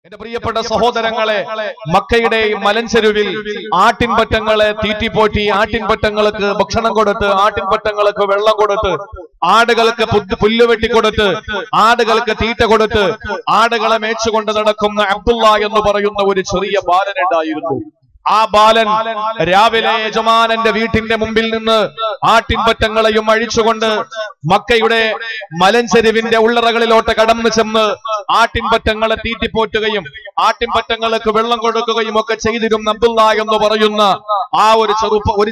എന്റെ പ്രിയപ്പെട്ട സഹോദരങ്ങളെ, മക്കയുടെ മലഞ്ചെരുവിൽ ആട്ടിൻപറ്റങ്ങളെ തീറ്റിപ്പോറ്റി, ആട്ടിൻപറ്റങ്ങൾക്ക് ഭക്ഷണം കൊടുത്ത്, ആട്ടിൻപറ്റങ്ങൾക്ക് വെള്ളം കൊടുത്ത്, ആടുകൾക്ക് പുല്ല് വെട്ടിക്കൊടുത്ത്, ആടുകൾക്ക് തീറ്റ കൊടുത്ത്, ആടുകളെ മേച്ചുകൊണ്ട് നടക്കുന്ന അബ്ദുള്ള എന്ന് പറയുന്ന ഒരു ചെറിയ ബാലനുണ്ടായിരുന്നു. ആ ബാലൻ രാവിലെ യജമാനന്റെ വീട്ടിന്റെ മുമ്പിൽ നിന്ന് ആട്ടിൻപറ്റങ്ങളെയും അഴിച്ചുകൊണ്ട് മക്കയുടെ മലഞ്ചെരുവിന്റെ ഉള്ളറകളിലോട്ട് കടന്നു ചെന്ന് ആട്ടിൻപറ്റങ്ങളെ തീറ്റിപ്പോറ്റുകയും ആട്ടിൻപറ്റങ്ങൾക്ക് വെള്ളം കൊടുക്കുകയും ഒക്കെ ചെയ്തിരുന്ന അബ്ദുള്ള എന്ന് പറയുന്ന ആ ഒരു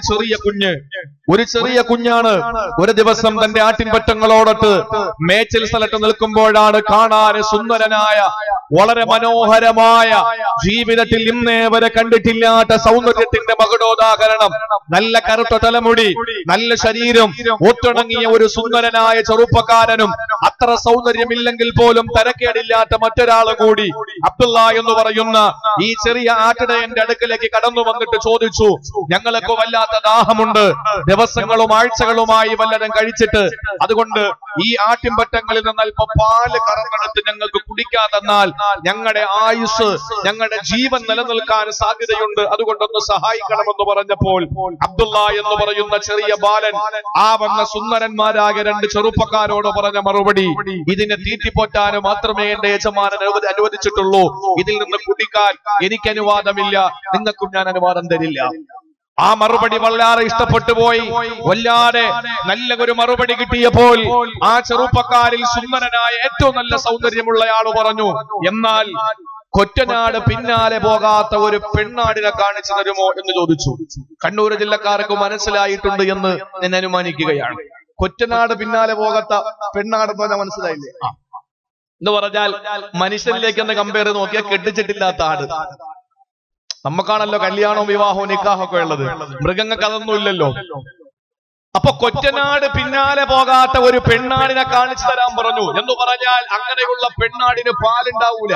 ചെറിയ കുഞ്ഞാണ് ഒരു ദിവസം തന്റെ ആട്ടിൻപറ്റങ്ങളോടൊത്ത് മേച്ചിൽ സ്ഥലത്ത് നിൽക്കുമ്പോഴാണ് കാണാൻ സുന്ദരനായ, വളരെ മനോഹരമായ, ജീവിതത്തിൽ ഇന്നേ വരെ കണ്ടിട്ടില്ലാത്ത സൗന്ദര്യത്തിന്റെ മകുടോദാഹരണം, നല്ല കറുത്ത തലമുടി, നല്ല ശരീരം, ഒത്തിണങ്ങിയ ഒരു സുന്ദരനായ ചെറുപ്പക്കാരനും അത്ര സൗന്ദര്യമില്ലെങ്കിൽ പോലും തരക്കേടില്ലാത്ത മറ്റൊരാളും കൂടി അബ്ദുള്ള എന്ന് പറയുന്ന ഈ ചെറിയ ആട്ടിടയന്റെ അടുക്കലേക്ക് കടന്നു വന്നിട്ട് ചോദിച്ചു, ഞങ്ങൾക്ക് വല്ലാത്ത ദാഹമുണ്ട്, ദിവസങ്ങളും ആഴ്ചകളുമായി വല്ലതും കഴിച്ചിട്ട്, അതുകൊണ്ട് ഈ ആട്ടിൻപറ്റങ്ങളിൽ നിന്ന് അല്പം പാല് കറന്നെടുത്ത് ഞങ്ങൾക്ക് കുടിക്കാൻ തന്നാൽ ഞങ്ങളുടെ ആയുസ്, ഞങ്ങളുടെ ജീവൻ നിലനിൽക്കാൻ സാധ്യതയുണ്ട്, അതുകൊണ്ടൊന്ന് സഹായിക്കണമെന്ന് പറഞ്ഞപ്പോൾ അബ്ദുള്ള എന്ന് പറയുന്ന ചെറിയ ബാലൻ ആ വന്ന സുന്ദരന്മാരായ രണ്ട് ചെറുപ്പക്കാരോട് പറഞ്ഞ മറുപടി, ഇതിനെ തീറ്റിപ്പോറ്റാനും മാത്രമേ എന്റെ യജമാനൻ അനുവദിച്ചിട്ടുള്ളൂ, ഇതിൽ നിന്ന് കുടിക്കാൻ എനിക്ക് അനുവാദമില്ല, നിങ്ങൾക്കും ഞാൻ അനുവാദം തരില്ല. ആ മറുപടി വല്ലാതെ ഇഷ്ടപ്പെട്ടു പോയി. വല്ലാതെ നല്ല ഒരു മറുപടി കിട്ടിയപ്പോൾ ആ ചെറുപ്പക്കാരിൽ സുന്ദരനായ ഏറ്റവും നല്ല സൗന്ദര്യമുള്ളയാൾ പറഞ്ഞു, എന്നാൽ കൊറ്റനാട് പിന്നാലെ പോകാത്ത ഒരു പെണ്ണാടിനെ കാണിച്ചു തരുമോ എന്ന് ചോദിച്ചു. കണ്ണൂർ ജില്ലക്കാർക്ക് മനസ്സിലായിട്ടുണ്ട് എന്ന് ഞാൻ അനുമാനിക്കുകയാണ്. കൊറ്റനാട് പിന്നാലെ പോകാത്ത പെണ്ണാട് എന്ന് പറഞ്ഞാൽ മനസ്സിലായില്ലേ? എന്ന് പറഞ്ഞാൽ മനുഷ്യനിലേക്ക് ഒന്ന് കമ്പയർ നോക്കിയാൽ കെട്ടിച്ചിട്ടില്ലാത്ത ആട്. നമുക്കാണല്ലോ കല്യാണവും വിവാഹവും നിക്കാഹൊക്കെ ഉള്ളത്, മൃഗങ്ങൾക്ക് അതൊന്നും ഇല്ലല്ലോ. അപ്പൊ കൊറ്റനാട് പിന്നാലെ പോകാത്ത ഒരു പെണ്ണാടിനെ കാണിച്ചു തരാൻ പറഞ്ഞു. എന്ന് പറഞ്ഞാൽ അങ്ങനെയുള്ള പെണ്ണാടിന് പാലുണ്ടാവൂല.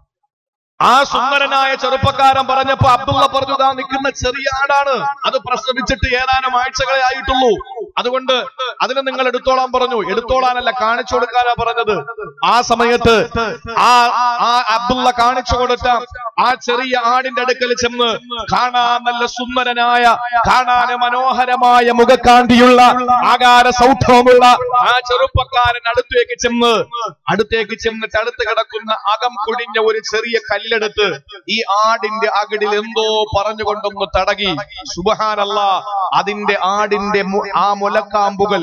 ആ സുന്ദരനായ ചെറുപ്പക്കാരൻ പറഞ്ഞപ്പോ അബ്ദുള്ള പറഞ്ഞു, ദാ നിൽക്കുന്ന ചെറിയ ആടാണ്, അത് പ്രസവിച്ചിട്ട് ഏതാനും ആഴ്ചകളെ ആയിട്ടുള്ളൂ, അതുകൊണ്ട് അതിനെ നിങ്ങൾ എടുത്തോളാൻ പറഞ്ഞു. എടുത്തോളാനല്ല, കാണിച്ചു കൊടുക്കാനാ പറഞ്ഞത്. ആ സമയത്ത് ആ അബ്ദുള്ള കാണിച്ചു കൊടുത്ത ആ ചെറിയ ആടിന്റെ അടുക്കൽ ചെന്ന് കാണാൻ നല്ല സുന്ദരനായ, കാണാൻ മനോഹരമായ മുഖക്കാന്തിയുള്ള, ആകാര സൗഖ്യമുള്ള ആ ചെറുപ്പക്കാരൻ അടുത്തേക്ക് ചെന്നിട്ട് അടുത്ത് കിടക്കുന്ന അകം കുടിഞ്ഞ ഒരു ചെറിയ കല്ലെടുത്ത് ഈ ആടിന്റെ അകിടിൽ എന്തോ പറഞ്ഞുകൊണ്ടൊന്ന് തടകി. സുബ്ഹാനല്ലാഹ്, അതിന്റെ ആടിന്റെ ആ മുലക്കാമ്പുകൾ,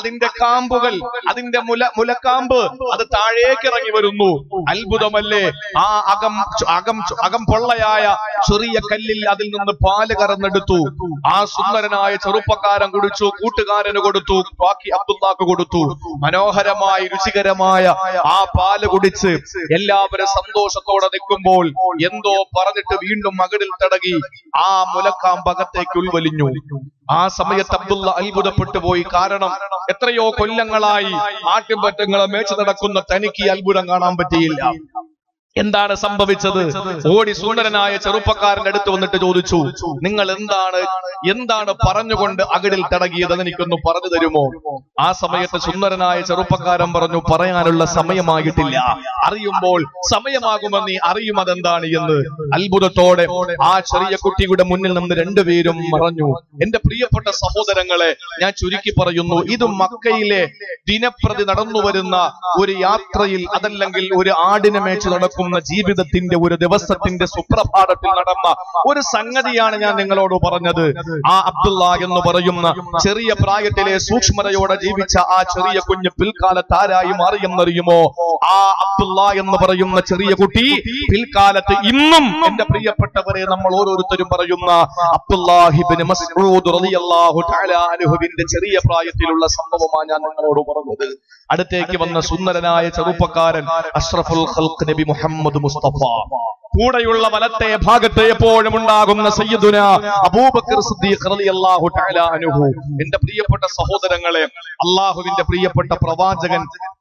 അതിന്റെ മുലക്കാമ്പ് അത് താഴേക്ക് ഇറങ്ങി വരുന്നു. അത്ഭുതമല്ലേ? ആ അകം പൊള്ളയായ ചെറിയ കല്ലിൽ അതിൽ നിന്ന് പാല് കറന്നെടുത്തു. ആ സുന്ദരനായ ചെറുപ്പക്കാരൻ കുടിച്ചു, കൂട്ടുകാരന് കൊടുത്തു, ബാക്കി അബ്ദുള്ളാക്ക് കൊടുത്തു. മനോഹരമായി രുചികരമായ ആ പാല് കുടിച്ച് എല്ലാവരും സന്തോഷത്തോടെ നിൽക്കുമ്പോൾ എന്തോ പറഞ്ഞിട്ട് വീണ്ടും മകളിൽ തടകി ആ മുലക്കാമ്പകത്തേക്ക് ഉൾവലിഞ്ഞു. ആ സമയത്ത് അബ്ദുള്ള അത്ഭുതപ്പെട്ടു പോയി. കാരണം എത്രയോ കൊല്ലങ്ങളായി ആട്ടിൻപറ്റങ്ങളെ മേച്ചു നടക്കുന്ന തനിക്ക് അത്ഭുതം കാണാൻ പറ്റിയില്ല. എന്താണ് സംഭവിച്ചത്? ഓടി സുന്ദരനായ ചെറുപ്പക്കാരന്റെ അടുത്ത് വന്നിട്ട് ചോദിച്ചു, നിങ്ങൾ എന്താണ് പറഞ്ഞുകൊണ്ട് അകിടിൽ തടകിയത്, അതെനിക്കൊന്ന് പറഞ്ഞു തരുമോ? ആ സമയത്ത് സുന്ദരനായ ചെറുപ്പക്കാരൻ പറഞ്ഞു, പറയാനുള്ള സമയമായിട്ടില്ല, അറിയുമ്പോൾ സമയമാകുമെന്ന് നീ അറിയും അതെന്താണ് എന്ന്. അത്ഭുതത്തോടെ ആ ചെറിയ കുട്ടിയുടെ മുന്നിൽ നിന്ന് രണ്ടുപേരും മറഞ്ഞു. എന്റെ പ്രിയപ്പെട്ട സഹോദരങ്ങളെ, ഞാൻ ചുരുക്കി പറയുന്നു, ഇത് മക്കയിലെ ദിനപ്രതി നടന്നു വരുന്ന ഒരു യാത്രയിൽ, അതല്ലെങ്കിൽ ഒരു ആടിനെ മേച്ച് നടക്കും ജീവിതത്തിന്റെ ഒരു ദിവസത്തിന്റെ സുപ്രഭാതത്തിൽ നടന്ന ഒരു സംഗതിയാണ് ഞാൻ നിങ്ങളോട് പറഞ്ഞത്. ആ അബ്ദുള്ള എന്ന് പറയുന്ന ചെറിയ പ്രായത്തിലെ സൂക്ഷ്മതയോടെ ജീവിച്ച ആ ചെറിയ കുഞ്ഞ് പിൽക്കാലത്ത് ആരായി മാറിയെന്നറിയുമോ? ആ അബ്ദുള്ള എന്ന് പറയുന്ന ചെറിയ കുട്ടി പിൽക്കാലത്ത് ഇന്നും എന്റെ പ്രിയപ്പെട്ടവരെ നമ്മൾ ഓരോരുത്തരും പറയുന്ന അബ്ദുല്ലാഹി ഇബ്നു മസ്ഊദ് റളിയല്ലാഹു തആല അൻഹുവിന്റെ ചെറിയ പ്രായത്തിലുള്ള സംഭവമാണ് ഞാൻ നിങ്ങളോട് പറഞ്ഞത്. അടുത്തേക്ക് വന്ന സുന്ദരനായ ചെറുപ്പക്കാരൻ അഷ്റഫുൽ ഖൽഖ് നബി മുഹമ്മദ് മുസ്തഫ, കൂടെയുള്ള വലത്തെ ഭാഗത്ത് എപ്പോഴും ഉണ്ടാകുന്ന സയ്യിദുനാ അബൂബക്കർ സിദ്ദീഖ് റളിയല്ലാഹു തആല അൻഹു. എന്റെ പ്രിയപ്പെട്ട സഹോദരങ്ങളെ, അല്ലാഹുവിന്റെ പ്രിയപ്പെട്ട പ്രവാചകൻ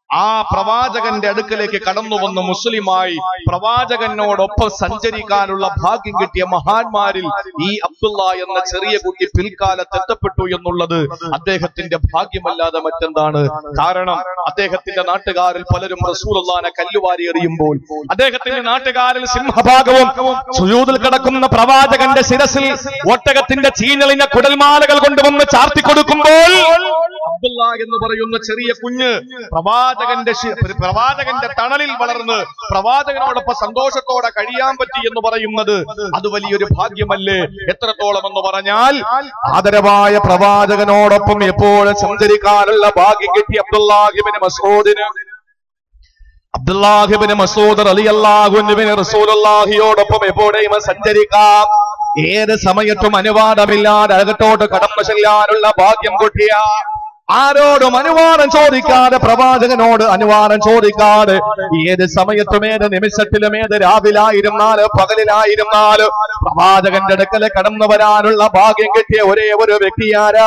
ആ പ്രവാചകന്റെ അടുക്കലേക്ക് കടന്നു വന്ന് മുസ്ലിമായി പ്രവാചകനോടൊപ്പം സഞ്ചരിക്കാനുള്ള ഭാഗ്യം കിട്ടിയ മഹാന്മാരിൽ ഈ അബ്ദുള്ള എന്ന ചെറിയ കുട്ടി പിൽക്കാലത്ത് എത്തപ്പെട്ടു എന്നുള്ളത് അദ്ദേഹത്തിന്റെ ഭാഗ്യമല്ലാതെ മറ്റെന്താണ്? കാരണം അദ്ദേഹത്തിന്റെ നാട്ടുകാരിൽ പലരും റസൂലുള്ളാഹിനെ കല്ലുവാരി എറിയുമ്പോൾ, അദ്ദേഹത്തിന്റെ നാട്ടുകാരിൽ സിംഹഭാഗവും സുജൂദിൽ കിടക്കുന്ന പ്രവാചകന്റെ ശിരസിൽ ഒട്ടകത്തിന്റെ ചീഞ്ഞളിഞ്ഞ കുടൽമാലകൾ കൊണ്ടുവന്ന് ചാർത്തി കൊടുക്കുമ്പോൾ അബ്ദുള്ള എന്ന് പറയുന്ന ചെറിയ കുഞ്ഞ് പ്രവാചകന്റെ തണലിൽ വളർന്ന് പ്രവാചകനോടൊപ്പം സന്തോഷത്തോടെ കഴിയാൻ പറ്റി എന്ന് പറയുന്നത് അത് വലിയൊരു ഭാഗ്യമല്ലേ? എത്രത്തോളം എന്ന് പറഞ്ഞാൽ ആദരവായ പ്രവാചകനോടൊപ്പം എപ്പോഴും സഞ്ചരിക്കാനുള്ള ഭാഗ്യം കിട്ടി അബ്ദുല്ലാഹിബ്നു മസ്ഊദ് റളിയല്ലാഹു അൻഹു റസൂലുള്ളാഹിയോടൊപ്പം എപ്പോഴും സഞ്ചരിക്കാം. ഏത് സമയത്തും അനുവാദമില്ലാതെ അകത്തോട്ട് കടന്നു ചെല്ലാനുള്ള ഭാഗ്യം കിട്ടിയ, ആരോടും അനുവാദം ചോദിക്കാതെ, പ്രവാചകനോട് അനുവാദം ചോദിക്കാതെ ഏത് സമയത്തും ഏത് നിമിഷത്തിലും ഏത് രാവിലായിരുന്നാലും പകലിലായിരുന്നാലും പ്രവാചകന്റെ അടുക്കൽ കടന്നു വരാനുള്ള ഭാഗ്യം കിട്ടിയ ഒരേ ഒരു വ്യക്തിയാരാ?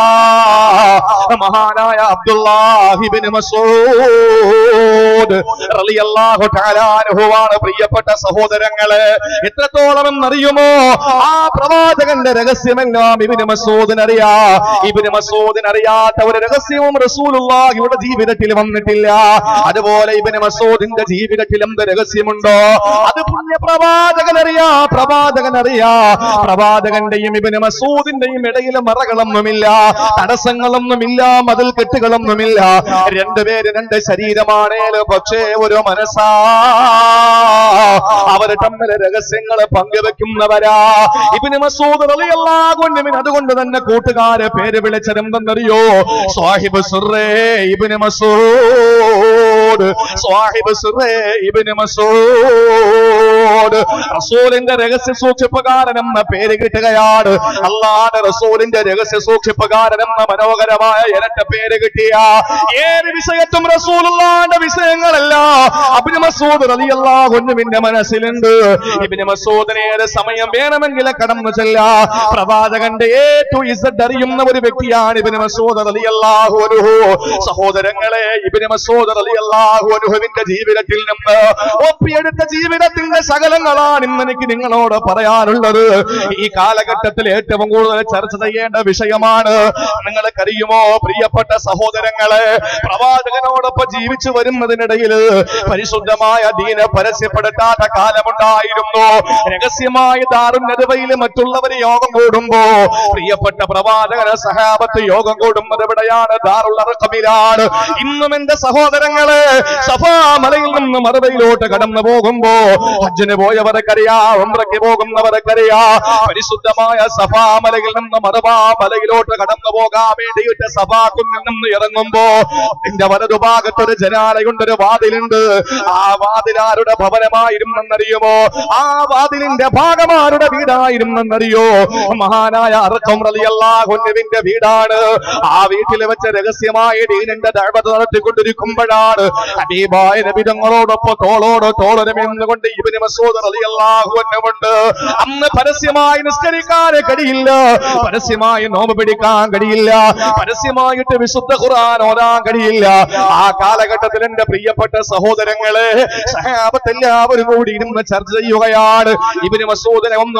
മഹാനായ അബ്ദുല്ലാഹിബ്നു മസ്ഊദ് റളിയല്ലാഹു തആല അൻഹുവാണ്. പ്രിയപ്പെട്ട സഹോദരങ്ങളെ, എത്രത്തോളം എന്നറിയുമോ? ആ പ്രവാചകന്റെ രഹസ്യമെല്ലാം ഇബ്നു മസ്ഊദിനറിയാ. ഇബ്നു മസ്ഊദിനറിയാത്ത രഹസ്യവും റസൂലുള്ളാഹിയുടെ ജീവിതത്തിൽ വന്നിട്ടില്ല. അതുപോലെ ഇബ്നു മസ്ഊദിന്റെ ജീവിതത്തിൽ എന്ത് രഹസ്യമുണ്ടോ അത് പുണ്യ പ്രവാചകനറിയാ. പ്രവാചകന്റെയും ഇബ്നു മസ്ഊദിന്റെയും ഇടയിൽ മറകളൊന്നുമില്ല, തടസ്സങ്ങളൊന്നുമില്ല, മതിൽ കെട്ടുകളൊന്നുമില്ല. രണ്ടുപേര് രണ്ട് ശരീരമാണേലും പക്ഷേ ഒരു മനസ്സാ. അവർ തമ്മിൽ രഹസ്യങ്ങൾ പങ്കുവെക്കുന്നവരാ. ഇബ്നു മസ്ഊദ് റളിയല്ലാഹു അൻഹു അതുകൊണ്ട് തന്നെ കൂട്ടുകാരെ പേര് വിളിച്ചതെന്തെന്നറിയോ? സാഹിബ് സിർറേ ഇബ്നു മസ്ഊദ്, സാഹിബ് സിർറേ ഇബ്നു മസ്ഊദ്. റസൂലിന്റെ രഹസ്യ സൂക്ഷിപ്പുകാരൻ എന്ന പേര് കിട്ടുകയാണ്. അല്ലാഹുവിന്റെ റസൂലിന്റെ രഹസ്യ സൂക്ഷിപ്പുകാരൻ എന്ന മനോഹരമായ ഇരട്ട പേര് കിട്ടിയ ഏത് വിഷയത്തും റസൂലുള്ളാഹിന്റെ വിഷയങ്ങളെല്ലാം ഇബ്നു മസ്ഊദ് റളിയല്ലാഹു അൻഹുവിന്റെ മനസ്സിലുണ്ട്. ഇബ്നു മസ്ഊദിനെ ഏത് സമയം വേണമെങ്കിലും കടന്നു ചെല്ലാ. പ്രവാചകന്റെ A to Z അറിയുന്ന ഒരു വ്യക്തിയാണ് ഇബ്നു മസ്ഊദ് റളിയല്ലാഹു അൻഹു. സഹോദരങ്ങളെ, ഇബ്നു മസ്ഊദ് റളിയല്ലാഹു അൻഹുവിന്റെ ജീവിതത്തിൽ നിന്ന് ഒപ്പിയെടുത്ത ജീവിതത്തിന്റെ സകലങ്ങളാണ് ഇന്ന് എനിക്ക് നിങ്ങളോട് പറയാനുള്ളത്. ഈ കാലഘട്ടത്തിൽ ഏറ്റവും കൂടുതൽ ചർച്ച ചെയ്യേണ്ട വിഷയമാണ്. നിങ്ങൾക്കറിയുമോ പ്രിയപ്പെട്ട സഹോദരങ്ങളെ, പ്രവാചകനോടൊപ്പം ജീവിച്ചു വരുന്നതിനിടയിൽ പരിശുദ്ധമായ ദീന പരസ്യപ്പെടുത്താത്ത കാലമുണ്ടായിരുന്നു. രഹസ്യമായി ദാറുൻ നദവയിൽ മറ്റുള്ളവര് യോഗം കൂടുമ്പോ പ്രിയപ്പെട്ട പ്രവാചകന സഹാബത്ത് യോഗം കൂടുന്നത് എവിടെയാണ്? ദാറുൽ അർഖമിലാണ്. ഇന്നും എന്റെ സഹോദരങ്ങളെ, സഫാ മലയിൽ നിന്ന് മറുവയിലോട്ട് കടന്നു പോകുമ്പോ ഹജ്ജിന് പോയവർക്കറിയാ, ഉംറയ്ക്ക് പോകുന്നവർക്കറിയാ, പരിശുദ്ധമായ സഫാ മലയിൽ നിന്ന് മറുവാ മലയിലോട്ട് കടന്നു പോകാൻ വേണ്ടിയിട്ട് സഫാ കുന്നിൽ നിന്ന് ഇറങ്ങുമ്പോ എന്റെ വലതുഭാഗത്തൊരു ജനാലയുണ്ട്, ഒരു വാതിലുണ്ട്. ആ വാതിലാരുടെ ഭവനമായിരുന്നെന്നറിയുമോ? ആ വാതിലിന്റെ ഭാഗമാരുടെ വീടായിരുന്നെന്നറിയോ? മഹാനായ അർഖം റളിയല്ലാഹു അൻഹുവിന്റെ വീടാണ്. ആ വീട്ടിൽ വെച്ച് രഹസ്യമായ ദീനിന്റെ ദഅവത്ത് നടത്തിക്കൊണ്ടിരിക്കുമ്പോഴാണ് ഹബീബായ നബി തങ്ങളോടൊപ്പം തോളോട് തോളരമെന്നുകൊണ്ട് ഇബ്നു മസ്ഊദ് റളിയല്ലാഹു അൻഹു ഉണ്ട്. അന്ന് പരസ്യമായി നിസ്കരിക്കാൻ കഴിയില്ല, പരസ്യമായി നോമ്പ് പിടിക്കാൻ കഴിയില്ല, പരസ്യമായിട്ട് വിശുദ്ധ ഖുർആൻ ഓതാൻ കഴിയില്ല. ആ കാലഘട്ടത്തിൽ എന്റെ പ്രിയപ്പെട്ട സഹോദരങ്ങളെ, സഹാബത്ത് എല്ലാവരും കൂടി ഇരുന്ന് ചർച്ച ചെയ്യുകയാണ്. ഇബ്നു മസ്ഊദിനെ ഒന്ന്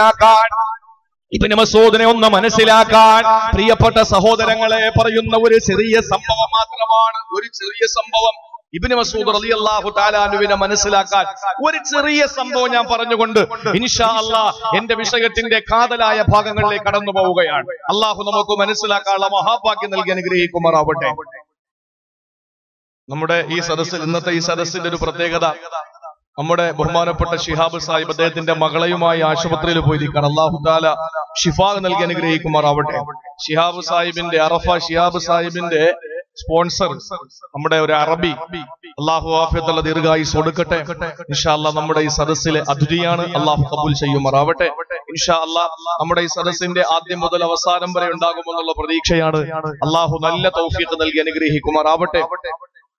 മനസ്സിലാക്കാൻ പ്രിയപ്പെട്ട സഹോദരങ്ങളെ പറയുന്ന ഒരു ചെറിയ സംഭവം മാത്രമാണ്. ഒരു ചെറിയ സംഭവം ഇബ്നു മസ്ഊദ് റളിയല്ലാഹു തആല അൻഹുവിനെ മനസ്സിലാക്കാൻ ഒരു ചെറിയ സംഭവം ഞാൻ പറഞ്ഞുകൊണ്ട് ഇൻഷാ അല്ലാഹ് എന്റെ വിഷയത്തിന്റെ കാതലായ ഭാഗങ്ങളിലേക്ക് കടന്നു പോവുകയാണ്. അല്ലാഹു നമുക്ക് മനസ്സിലാക്കാനുള്ള മഹാഭാഗ്യം നൽകി അനുഗ്രഹിക്കുമാറാവട്ടെ. നമ്മുടെ ഈ സദസ്സിൽ, ഇന്നത്തെ ഈ സദസ്സിന്റെ ഒരു പ്രത്യേകത, നമ്മുടെ ബഹുമാനപ്പെട്ട ശിഹാബ് സാഹിബ് അദ്ദേഹത്തിന്റെ മകളയുമായി ആശുപത്രിയിൽ പോയിരിക്കുകയാണ്. അല്ലാഹു തആല ശിഫാ നൽകി അനുഗ്രഹിക്കുമാറാവട്ടെ. ശിഹാബ് സാഹിബിന്റെ അറഫ ശിഹാബ് സാഹിബിന്റെ സ്പോൺസർ നമ്മുടെ ഒരു അറബി, അല്ലാഹു ആഫിയത്തുള്ള ദീർഘായുസ് കൊടുക്കട്ടെ. ഇൻഷാ അല്ലാഹ് നമ്മുടെ ഈ സദസ്സിലെ അതിഥിയാണ്. അല്ലാഹു ഖബൂൽ ചെയ്യുമാറാവട്ടെ. ഇൻഷാ അല്ലാഹ് നമ്മുടെ ഈ സദസ്സിന്റെ ആദ്യം മുതൽ അവസാനം വരെ ഉണ്ടാകുമെന്നുള്ള പ്രതീക്ഷയാണ്. അല്ലാഹു നല്ല തൗഫീഖ് നൽകി അനുഗ്രഹിക്കുമാറാവട്ടെ.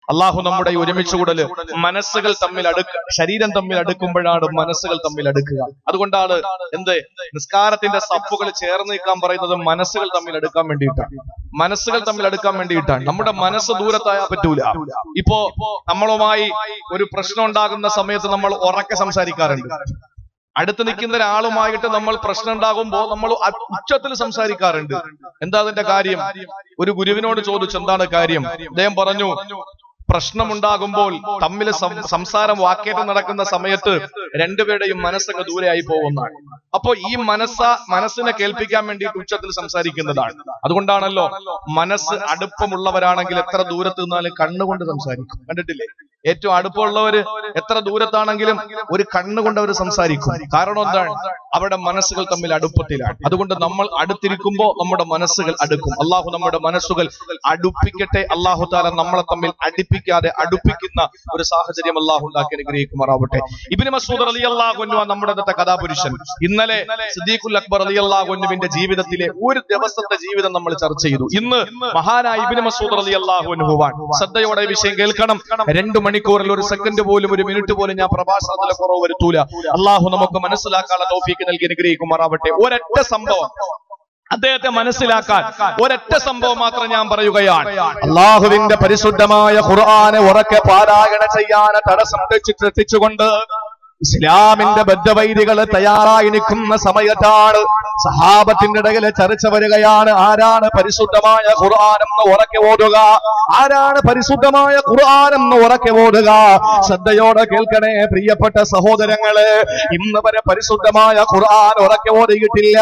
അള്ളാഹു നമ്മുടെ ഒരുമിച്ച് കൂടല് മനസ്സുകൾ തമ്മിൽ ശരീരം തമ്മിൽ അടുക്കുമ്പോഴാണ് മനസ്സുകൾ തമ്മിൽ അടുക്കുക. അതുകൊണ്ടാണ് നിസ്കാരത്തിന്റെ സഫുകൾ ചേർന്ന് നിൽക്കാൻ പറയുന്നത് മനസ്സുകൾ തമ്മിൽ അടുക്കാൻ വേണ്ടിയിട്ടാണ്. മനസ്സുകൾ തമ്മിൽ അടുക്കാൻ വേണ്ടിയിട്ടാണ്. നമ്മുടെ മനസ്സ് ദൂരത്തായാൽ പറ്റൂല. ഇപ്പോ നമ്മളുമായി ഒരു പ്രശ്നം ഉണ്ടാകുന്ന സമയത്ത് നമ്മൾ ഉറക്കെ സംസാരിക്കാറുണ്ട്. അടുത്ത് നിൽക്കുന്ന ഒരാളുമായിട്ട് നമ്മൾ പ്രശ്നം ഉണ്ടാകുമ്പോൾ നമ്മൾ ഉച്ചത്തിൽ സംസാരിക്കാറുണ്ട്. എന്താ അതിന്റെ കാര്യം? ഒരു ഗുരുവിനോട് ചോദിച്ചു എന്താണ് കാര്യം. അദ്ദേഹം പറഞ്ഞു, പ്രശ്നമുണ്ടാകുമ്പോൾ തമ്മിൽ സംസാരം വാക്കേറ്റം നടക്കുന്ന സമയത്ത് രണ്ടുപേരുടെയും മനസ്സങ്ങ് ദൂരെയായി പോകുന്നതാണ്. അപ്പോ ഈ മനസ്സിനെ കേൾപ്പിക്കാൻ വേണ്ടിയിട്ട് ഉച്ചത്തിൽ സംസാരിക്കുന്നതാണ്. അതുകൊണ്ടാണല്ലോ മനസ്സ് അടുപ്പമുള്ളവരാണെങ്കിൽ എത്ര ദൂരത്ത് നിന്നാലും കണ്ണുകൊണ്ട് സംസാരിക്കും. കണ്ടിട്ടില്ലേ? ഏറ്റവും അടുപ്പമുള്ളവര് എത്ര ദൂരത്താണെങ്കിലും ഒരു കണ്ണുകൊണ്ട് അവർ സംസാരിക്കും. കാരണം എന്താണ്? അവരുടെ മനസ്സുകൾ തമ്മിൽ അടുപ്പത്തിലാണ്. അതുകൊണ്ട് നമ്മൾ അടുത്തിരിക്കുമ്പോൾ നമ്മുടെ മനസ്സുകൾ അടുക്കും. അള്ളാഹു നമ്മുടെ മനസ്സുകൾ അടുപ്പിക്കട്ടെ. അള്ളാഹു താല നമ്മളെ തമ്മിൽ അടുപ്പിക്കാതെ അടുപ്പിക്കുന്ന ഒരു സാഹചര്യം അള്ളാഹു ഉണ്ടാക്കി അനുഗ്രഹിക്കുമാറാവട്ടെ. ഇബ്നു മസ്ഊദ് റളിയല്ലാഹു അൻഹു നമ്മുടെ കഥാപുരുഷൻ. ഇന്നലെ സിദ്ദീഖുൽ അക്ബർ റളിയല്ലാഹു അൻഹുവിന്റെ ജീവിതത്തിലെ ഒരു ദിവസത്തെ ജീവിതം നമ്മൾ ചർച്ച ചെയ്തു. ഇന്ന് മഹാനായ ഇബ്നു മസ്ഊദ് റളിയല്ലാഹു അൻഹുവാൻ ശ്രദ്ധയോടെ വിഷയം കേൾക്കണം. 2 മണിക്കൂറിൽ ഒരു സെക്കൻഡ് പോലും ഒരു മിനിറ്റ് പോലും ഞാൻ പ്രഭാഷണത്തിലെ കുറവ് വരുത്തൂല. അള്ളാഹു നമുക്ക് മനസ്സിലാക്കാനുള്ള തൗഫീഖ് നൽകി അനുഗ്രഹിക്കുമാറാവട്ടെ. ഒരൊറ്റ സംഭവം അദ്ദേഹത്തെ മനസ്സിലാക്കാൻ ഒരൊറ്റ സംഭവം മാത്രം ഞാൻ പറയുകയാണ്. അള്ളാഹുവിന്റെ പരിശുദ്ധമായ ഖുർആനെ ഉറക്കെ പാരായണം ചെയ്യാൻ തടസ്സം തെറ്റിച്ചുകൊണ്ട് ഇസ്ലാമിന്റെ ബദ്ധവൈരികൾ തയ്യാറായി നിൽക്കുന്ന സമയത്താണ് സഹാബത്തിന്റെ ഇടയിൽ ചർച്ച വരികയാണ്. ആരാണ് പരിശുദ്ധമായ ഖുർആനെന്ന് ഉറക്കെ ഓതുക? ആരാണ് പരിശുദ്ധമായ ഖുർആനെന്ന് ഉറക്കെ ഓതുക? ശ്രദ്ധയോടെ കേൾക്കണേ പ്രിയപ്പെട്ട സഹോദരങ്ങളെ. ഇന്ന് വരെ പരിശുദ്ധമായ ഖുർആൻ ഉറക്കെ ഓതിയിട്ടില്ല.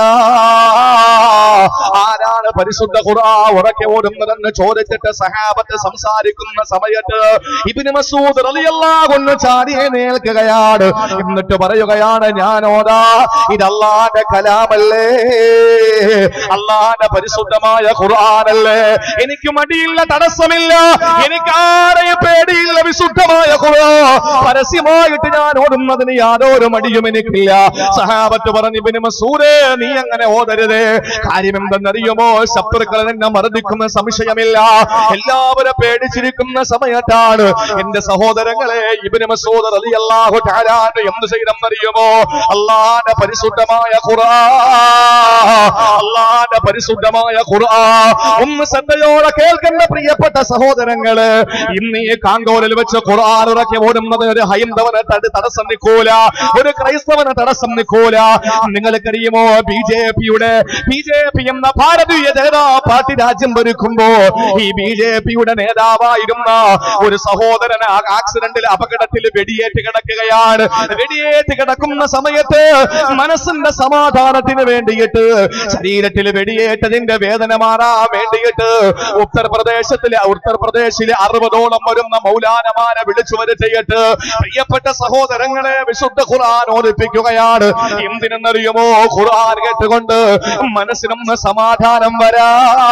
ആരാണ് പരിശുദ്ധ ഖുർആൻ ഉറക്കെ ഓതുന്നതെന്ന് ചോദിച്ചിട്ട് സഹാബത്ത് സംസാരിക്കുന്ന സമയത്ത് ഇബ്നു മസ്ഊദ് റളിയല്ലാഹു അൻഹു ചാടി എഴുന്നേൽക്കുകയാണ്. എന്നിട്ട് പറയുകയാണ്, ഞാൻ ഓതാ, ഇത് അല്ലാഹുവിന്റെ കലാമല്ലേ, അല്ലാഹുവിന്റെ പരിശുദ്ധമായ ഖുർആനല്ലേ. എനിക്ക് മടിയില്ല, തടസ്സമില്ല, എനിക്ക് ആരെയും പേടിയില്ല. വിശുദ്ധമായ ഖുർആൻ പരസ്യമായിട്ട് ഞാൻ ഓടുന്നതിന് യാതൊരു മടിയും എനിക്കില്ല. സഹാബത്ത് പറഞ്ഞു, ഇബ്നു മസ്ഊദേ, നീ അങ്ങനെ ഓതരുതേ. കാര്യം എന്തെന്നറിയുമോ? ശത്രുക്കൾ നിന്നെ മർദ്ദിക്കുന്ന സംശയമില്ല. എല്ലാവരും പേടിച്ചിരിക്കുന്ന സമയത്താണ് എന്റെ സഹോദരങ്ങളെ ഇബ്നു മസ്ഊദ് റളിയല്ലാഹു തആല എന്ത് ചെയ്തെന്നറിയുമോ? അല്ലാഹുവിന്റെ പരിശുദ്ധമായ ഖുർആൻ, അല്ലാഹുവിന്റെ പരിശുദ്ധമായ ഖുർആൻ ഒന്ന് ശ്രദ്ധയോടെ കേൾക്കുന്ന പ്രിയപ്പെട്ട സഹോദരങ്ങള്, ഇന്ന് ഈ കാങ്കോലിൽ വെച്ച് ഖുർആൻ ഉറക്കെ ഓടുന്നത് ഒരു ഹൈന്ദവന് തടസ്സം നിൽക്കൂല, ഒരു ക്രൈസ്തവന് തടസ്സം നിൽക്കൂല. നിങ്ങൾക്കറിയുമോ, ബിജെപി എന്ന ഭാരതീയ ജനതാ പാർട്ടി രാജ്യം ഭരിക്കുമ്പോ ഈ ബിജെപിയുടെ നേതാവായിരുന്ന ഒരു സഹോദരൻ ആക്സിഡന്റിൽ അപകടത്തിൽ വെടിയേറ്റ് കിടക്കുകയാണ്. വെടിയേറ്റ് കിടക്കുന്ന സമയത്ത് മനസ്സിന്റെ സമാധാനത്തിന് വേണ്ടിയിട്ട്, ശരീരത്തിൽ വെടിയേറ്റതിന്റെ വേദന മാറാൻ വേണ്ടിയിട്ട് ഉത്തർപ്രദേശിലെ 60ഓളം വരുന്ന മൗലാനമാരെ വിളിച്ചു വരുത്തിയിട്ട് പ്രിയപ്പെട്ട സഹോദരങ്ങളെ വിശുദ്ധ ഖുർആൻ ഓദിപ്പിക്കുകയാണ്. എന്തിനെന്നറിയുമോ? ഖുർആൻ കേട്ടുകൊണ്ട് മനസ്സിനൊന്ന് സമാധാനം വരാ,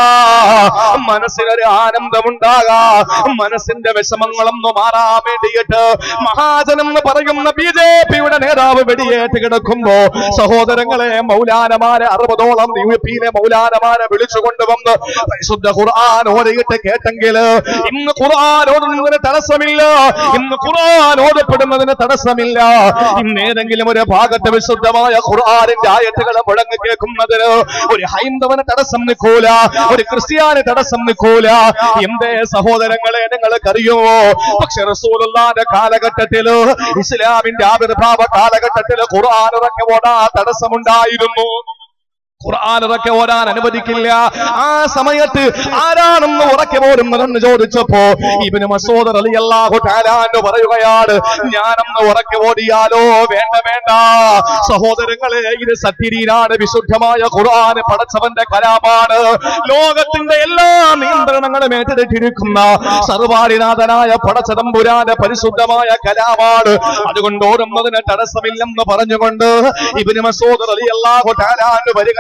മനസ്സിനൊരു ആനന്ദമുണ്ടാകാ, മനസ്സിന്റെ വിഷമങ്ങളൊന്നും മാറാൻ വേണ്ടിയിട്ട്. മഹാജനെന്ന് പറയുന്ന ബിജെപിയുടെ നേതാവ് വെടിയേറ്റ് കിടക്കുമ്പോ സഹോദരങ്ങളെ മൗലാനമാരെ 60ഓളം യുപിയിലെ മൗലാനമാരെ വിളിച്ചുകൊണ്ടുവന്ന് പരിശുദ്ധ ഖുർആൻ ഓതിയിട്ട് കേട്ടെങ്കിൽ ഇന്ന് ഖുർആൻ ഓതുന്നതിന് തടസ്സമില്ല, ഇന്ന് ഖുർആൻ ഓതപ്പെടുന്നതിന് തടസ്സമില്ല. ഇന്ന് ഏതെങ്കിലും ഒരു ഭാഗത്ത് വിശുദ്ധമായ ഖുർആനിന്റെ ആയത്തുകൾ മുഴങ്ങി കേൾക്കുന്നതിന് ഒരു ഹൈന്ദവന് തടസ്സം നിൽക്കൂല, ഒരു ക്രിസ്ത്യാനി തടസ്സം നിൽക്കൂല. എന്തേ സഹോദരങ്ങളെ നിങ്ങൾക്കറിയുമോ? പക്ഷെ റസൂലുള്ളാഹിന്റെ കാലഘട്ടത്തില്, ഇസ്ലാമിന്റെ ആവിർഭാവ കാലഘട്ടത്തിൽ ഖുർആൻ ഇറക്കി ഓടാൻ തടസ്സമുണ്ടായിരുന്നു. ഖുർആൻ ഇറക്കി ഓടാൻ അനുവദിക്കില്ല. ആ സമയത്ത് ആരാണെന്ന് ഉറക്കെ ഓടുന്നതെന്ന് ചോദിച്ചപ്പോ ഇബ്നു മസ്ഊദ് റളിയല്ലാഹു തആല അൻഹു പറയുകയാണ്, ഞാനൊന്ന് ഉറക്കെ ഓടിയാലോ? വേണ്ട വേണ്ട സഹോദരങ്ങളെ, ഇത് സത്യരീനാണ്. വിശുദ്ധമായ ഖുർആൻ പടച്ചവന്റെ കലാമാണ്. ലോകത്തിന്റെ എല്ലാ നിയന്ത്രണങ്ങളും ഏറ്റെടുത്തിരിക്കുന്ന സർവാധിനാഥനായ പടച്ചതമ്പുരാന്റെ പരിശുദ്ധമായ കലാമാണ്. അതുകൊണ്ട് ഓടുന്നതിന് തടസ്സമില്ലെന്ന് പറഞ്ഞുകൊണ്ട് ഇബ്നു മസ്ഊദ് റളിയല്ലാഹു തആല അൻഹു വരിക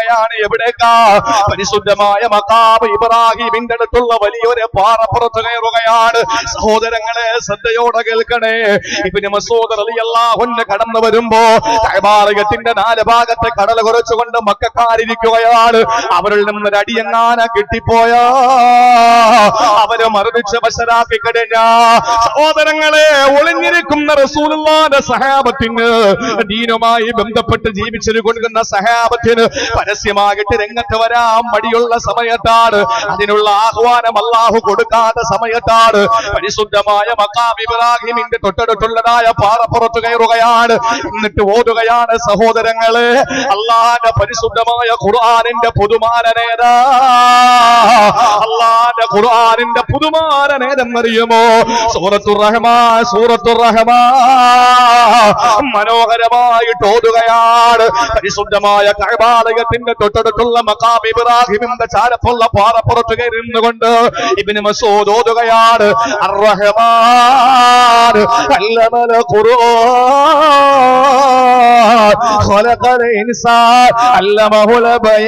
ഓടുകയാണ്. എവിടേക്കാ? പരിശുദ്ധമായ മഖാം ഇബ്രാഹിമിന്റെ അടുത്തുള്ള വലിയൊരു പാറപ്പുറത്ത് കയറുകയാണ്. സഹോദരങ്ങളെ ശ്രദ്ധയോടെ കേൾക്കണേ. ഇബ്നു മസ്ഊദ് റളിയല്ലാഹു അൻഹു കടന്നു വരുമ്പോ കഅബാലയത്തിന്റെ 4 ഭാഗത്തെ കടൽ കുറച്ചുകൊണ്ട് മക്കക്കാരിരിക്കുകയാണ്. അവരിൽ നിന്ന് അടിയങ്ങാന കിട്ടിപ്പോയാ അവരെ മർദ്ദിച്ച് വശരാക്കി കഴിഞ്ഞ സഹോദരങ്ങളെ, ഒളിഞ്ഞിരിക്കുന്ന റസൂലുള്ളാഹിന്റെ സഹാബത്തിന്, ദീനുമായി ബന്ധപ്പെട്ട് ജീവിച്ചു കൊടുക്കുന്ന സഹാബത്തിന് പരസ്യമായിട്ട് രംഗത്ത് വരാൻ മടിയുള്ള സമയത്താണ്, അതിനുള്ള ആഹ്വാനം അല്ലാഹു കൊടുക്കാത്ത സമയത്താണ് പരിശുദ്ധമായ മഖാം ഇബ്രാഹിമിന്റെ തൊട്ടടുത്തുള്ളതായ പാറപ്പുറത്ത് കയറുകയാണ്. എന്നിട്ട് ഓതുകയാണ് സഹോദരങ്ങളെ അല്ലാഹുവിന്റെ പരിശുദ്ധമായ ഖുർആനിന്റെ പുതുമാരനേതാ. അല്ലാഹുവിന്റെ ഖുർആനിന്റെ പുതുമാരനേതെന്നറിയുമോ? സൂറത്തുർ റഹ്മാൻ. സൂറത്തുർ റഹ്മാൻ മനോഹരമായിട്ട് ഓതുകയാണ്. പരിശുദ്ധമായ കഅബാലയത്തിന്റെ തൊട്ടടുത്തുള്ള മഖാം ഇബ്രാഹിമിന്റെ ചാരപ്പുള്ള പാറപ്പുറത്ത് കയറിയിരുന്നുകൊണ്ട് ഇബ്നു മസ്ഊദ് ഓതുകയാണ്. അർ റഹ്മാൻ അല്ലമൽ ഖുർആൻ ഖലഖൽ ഇൻസാൻ അല്ലമഹുൽ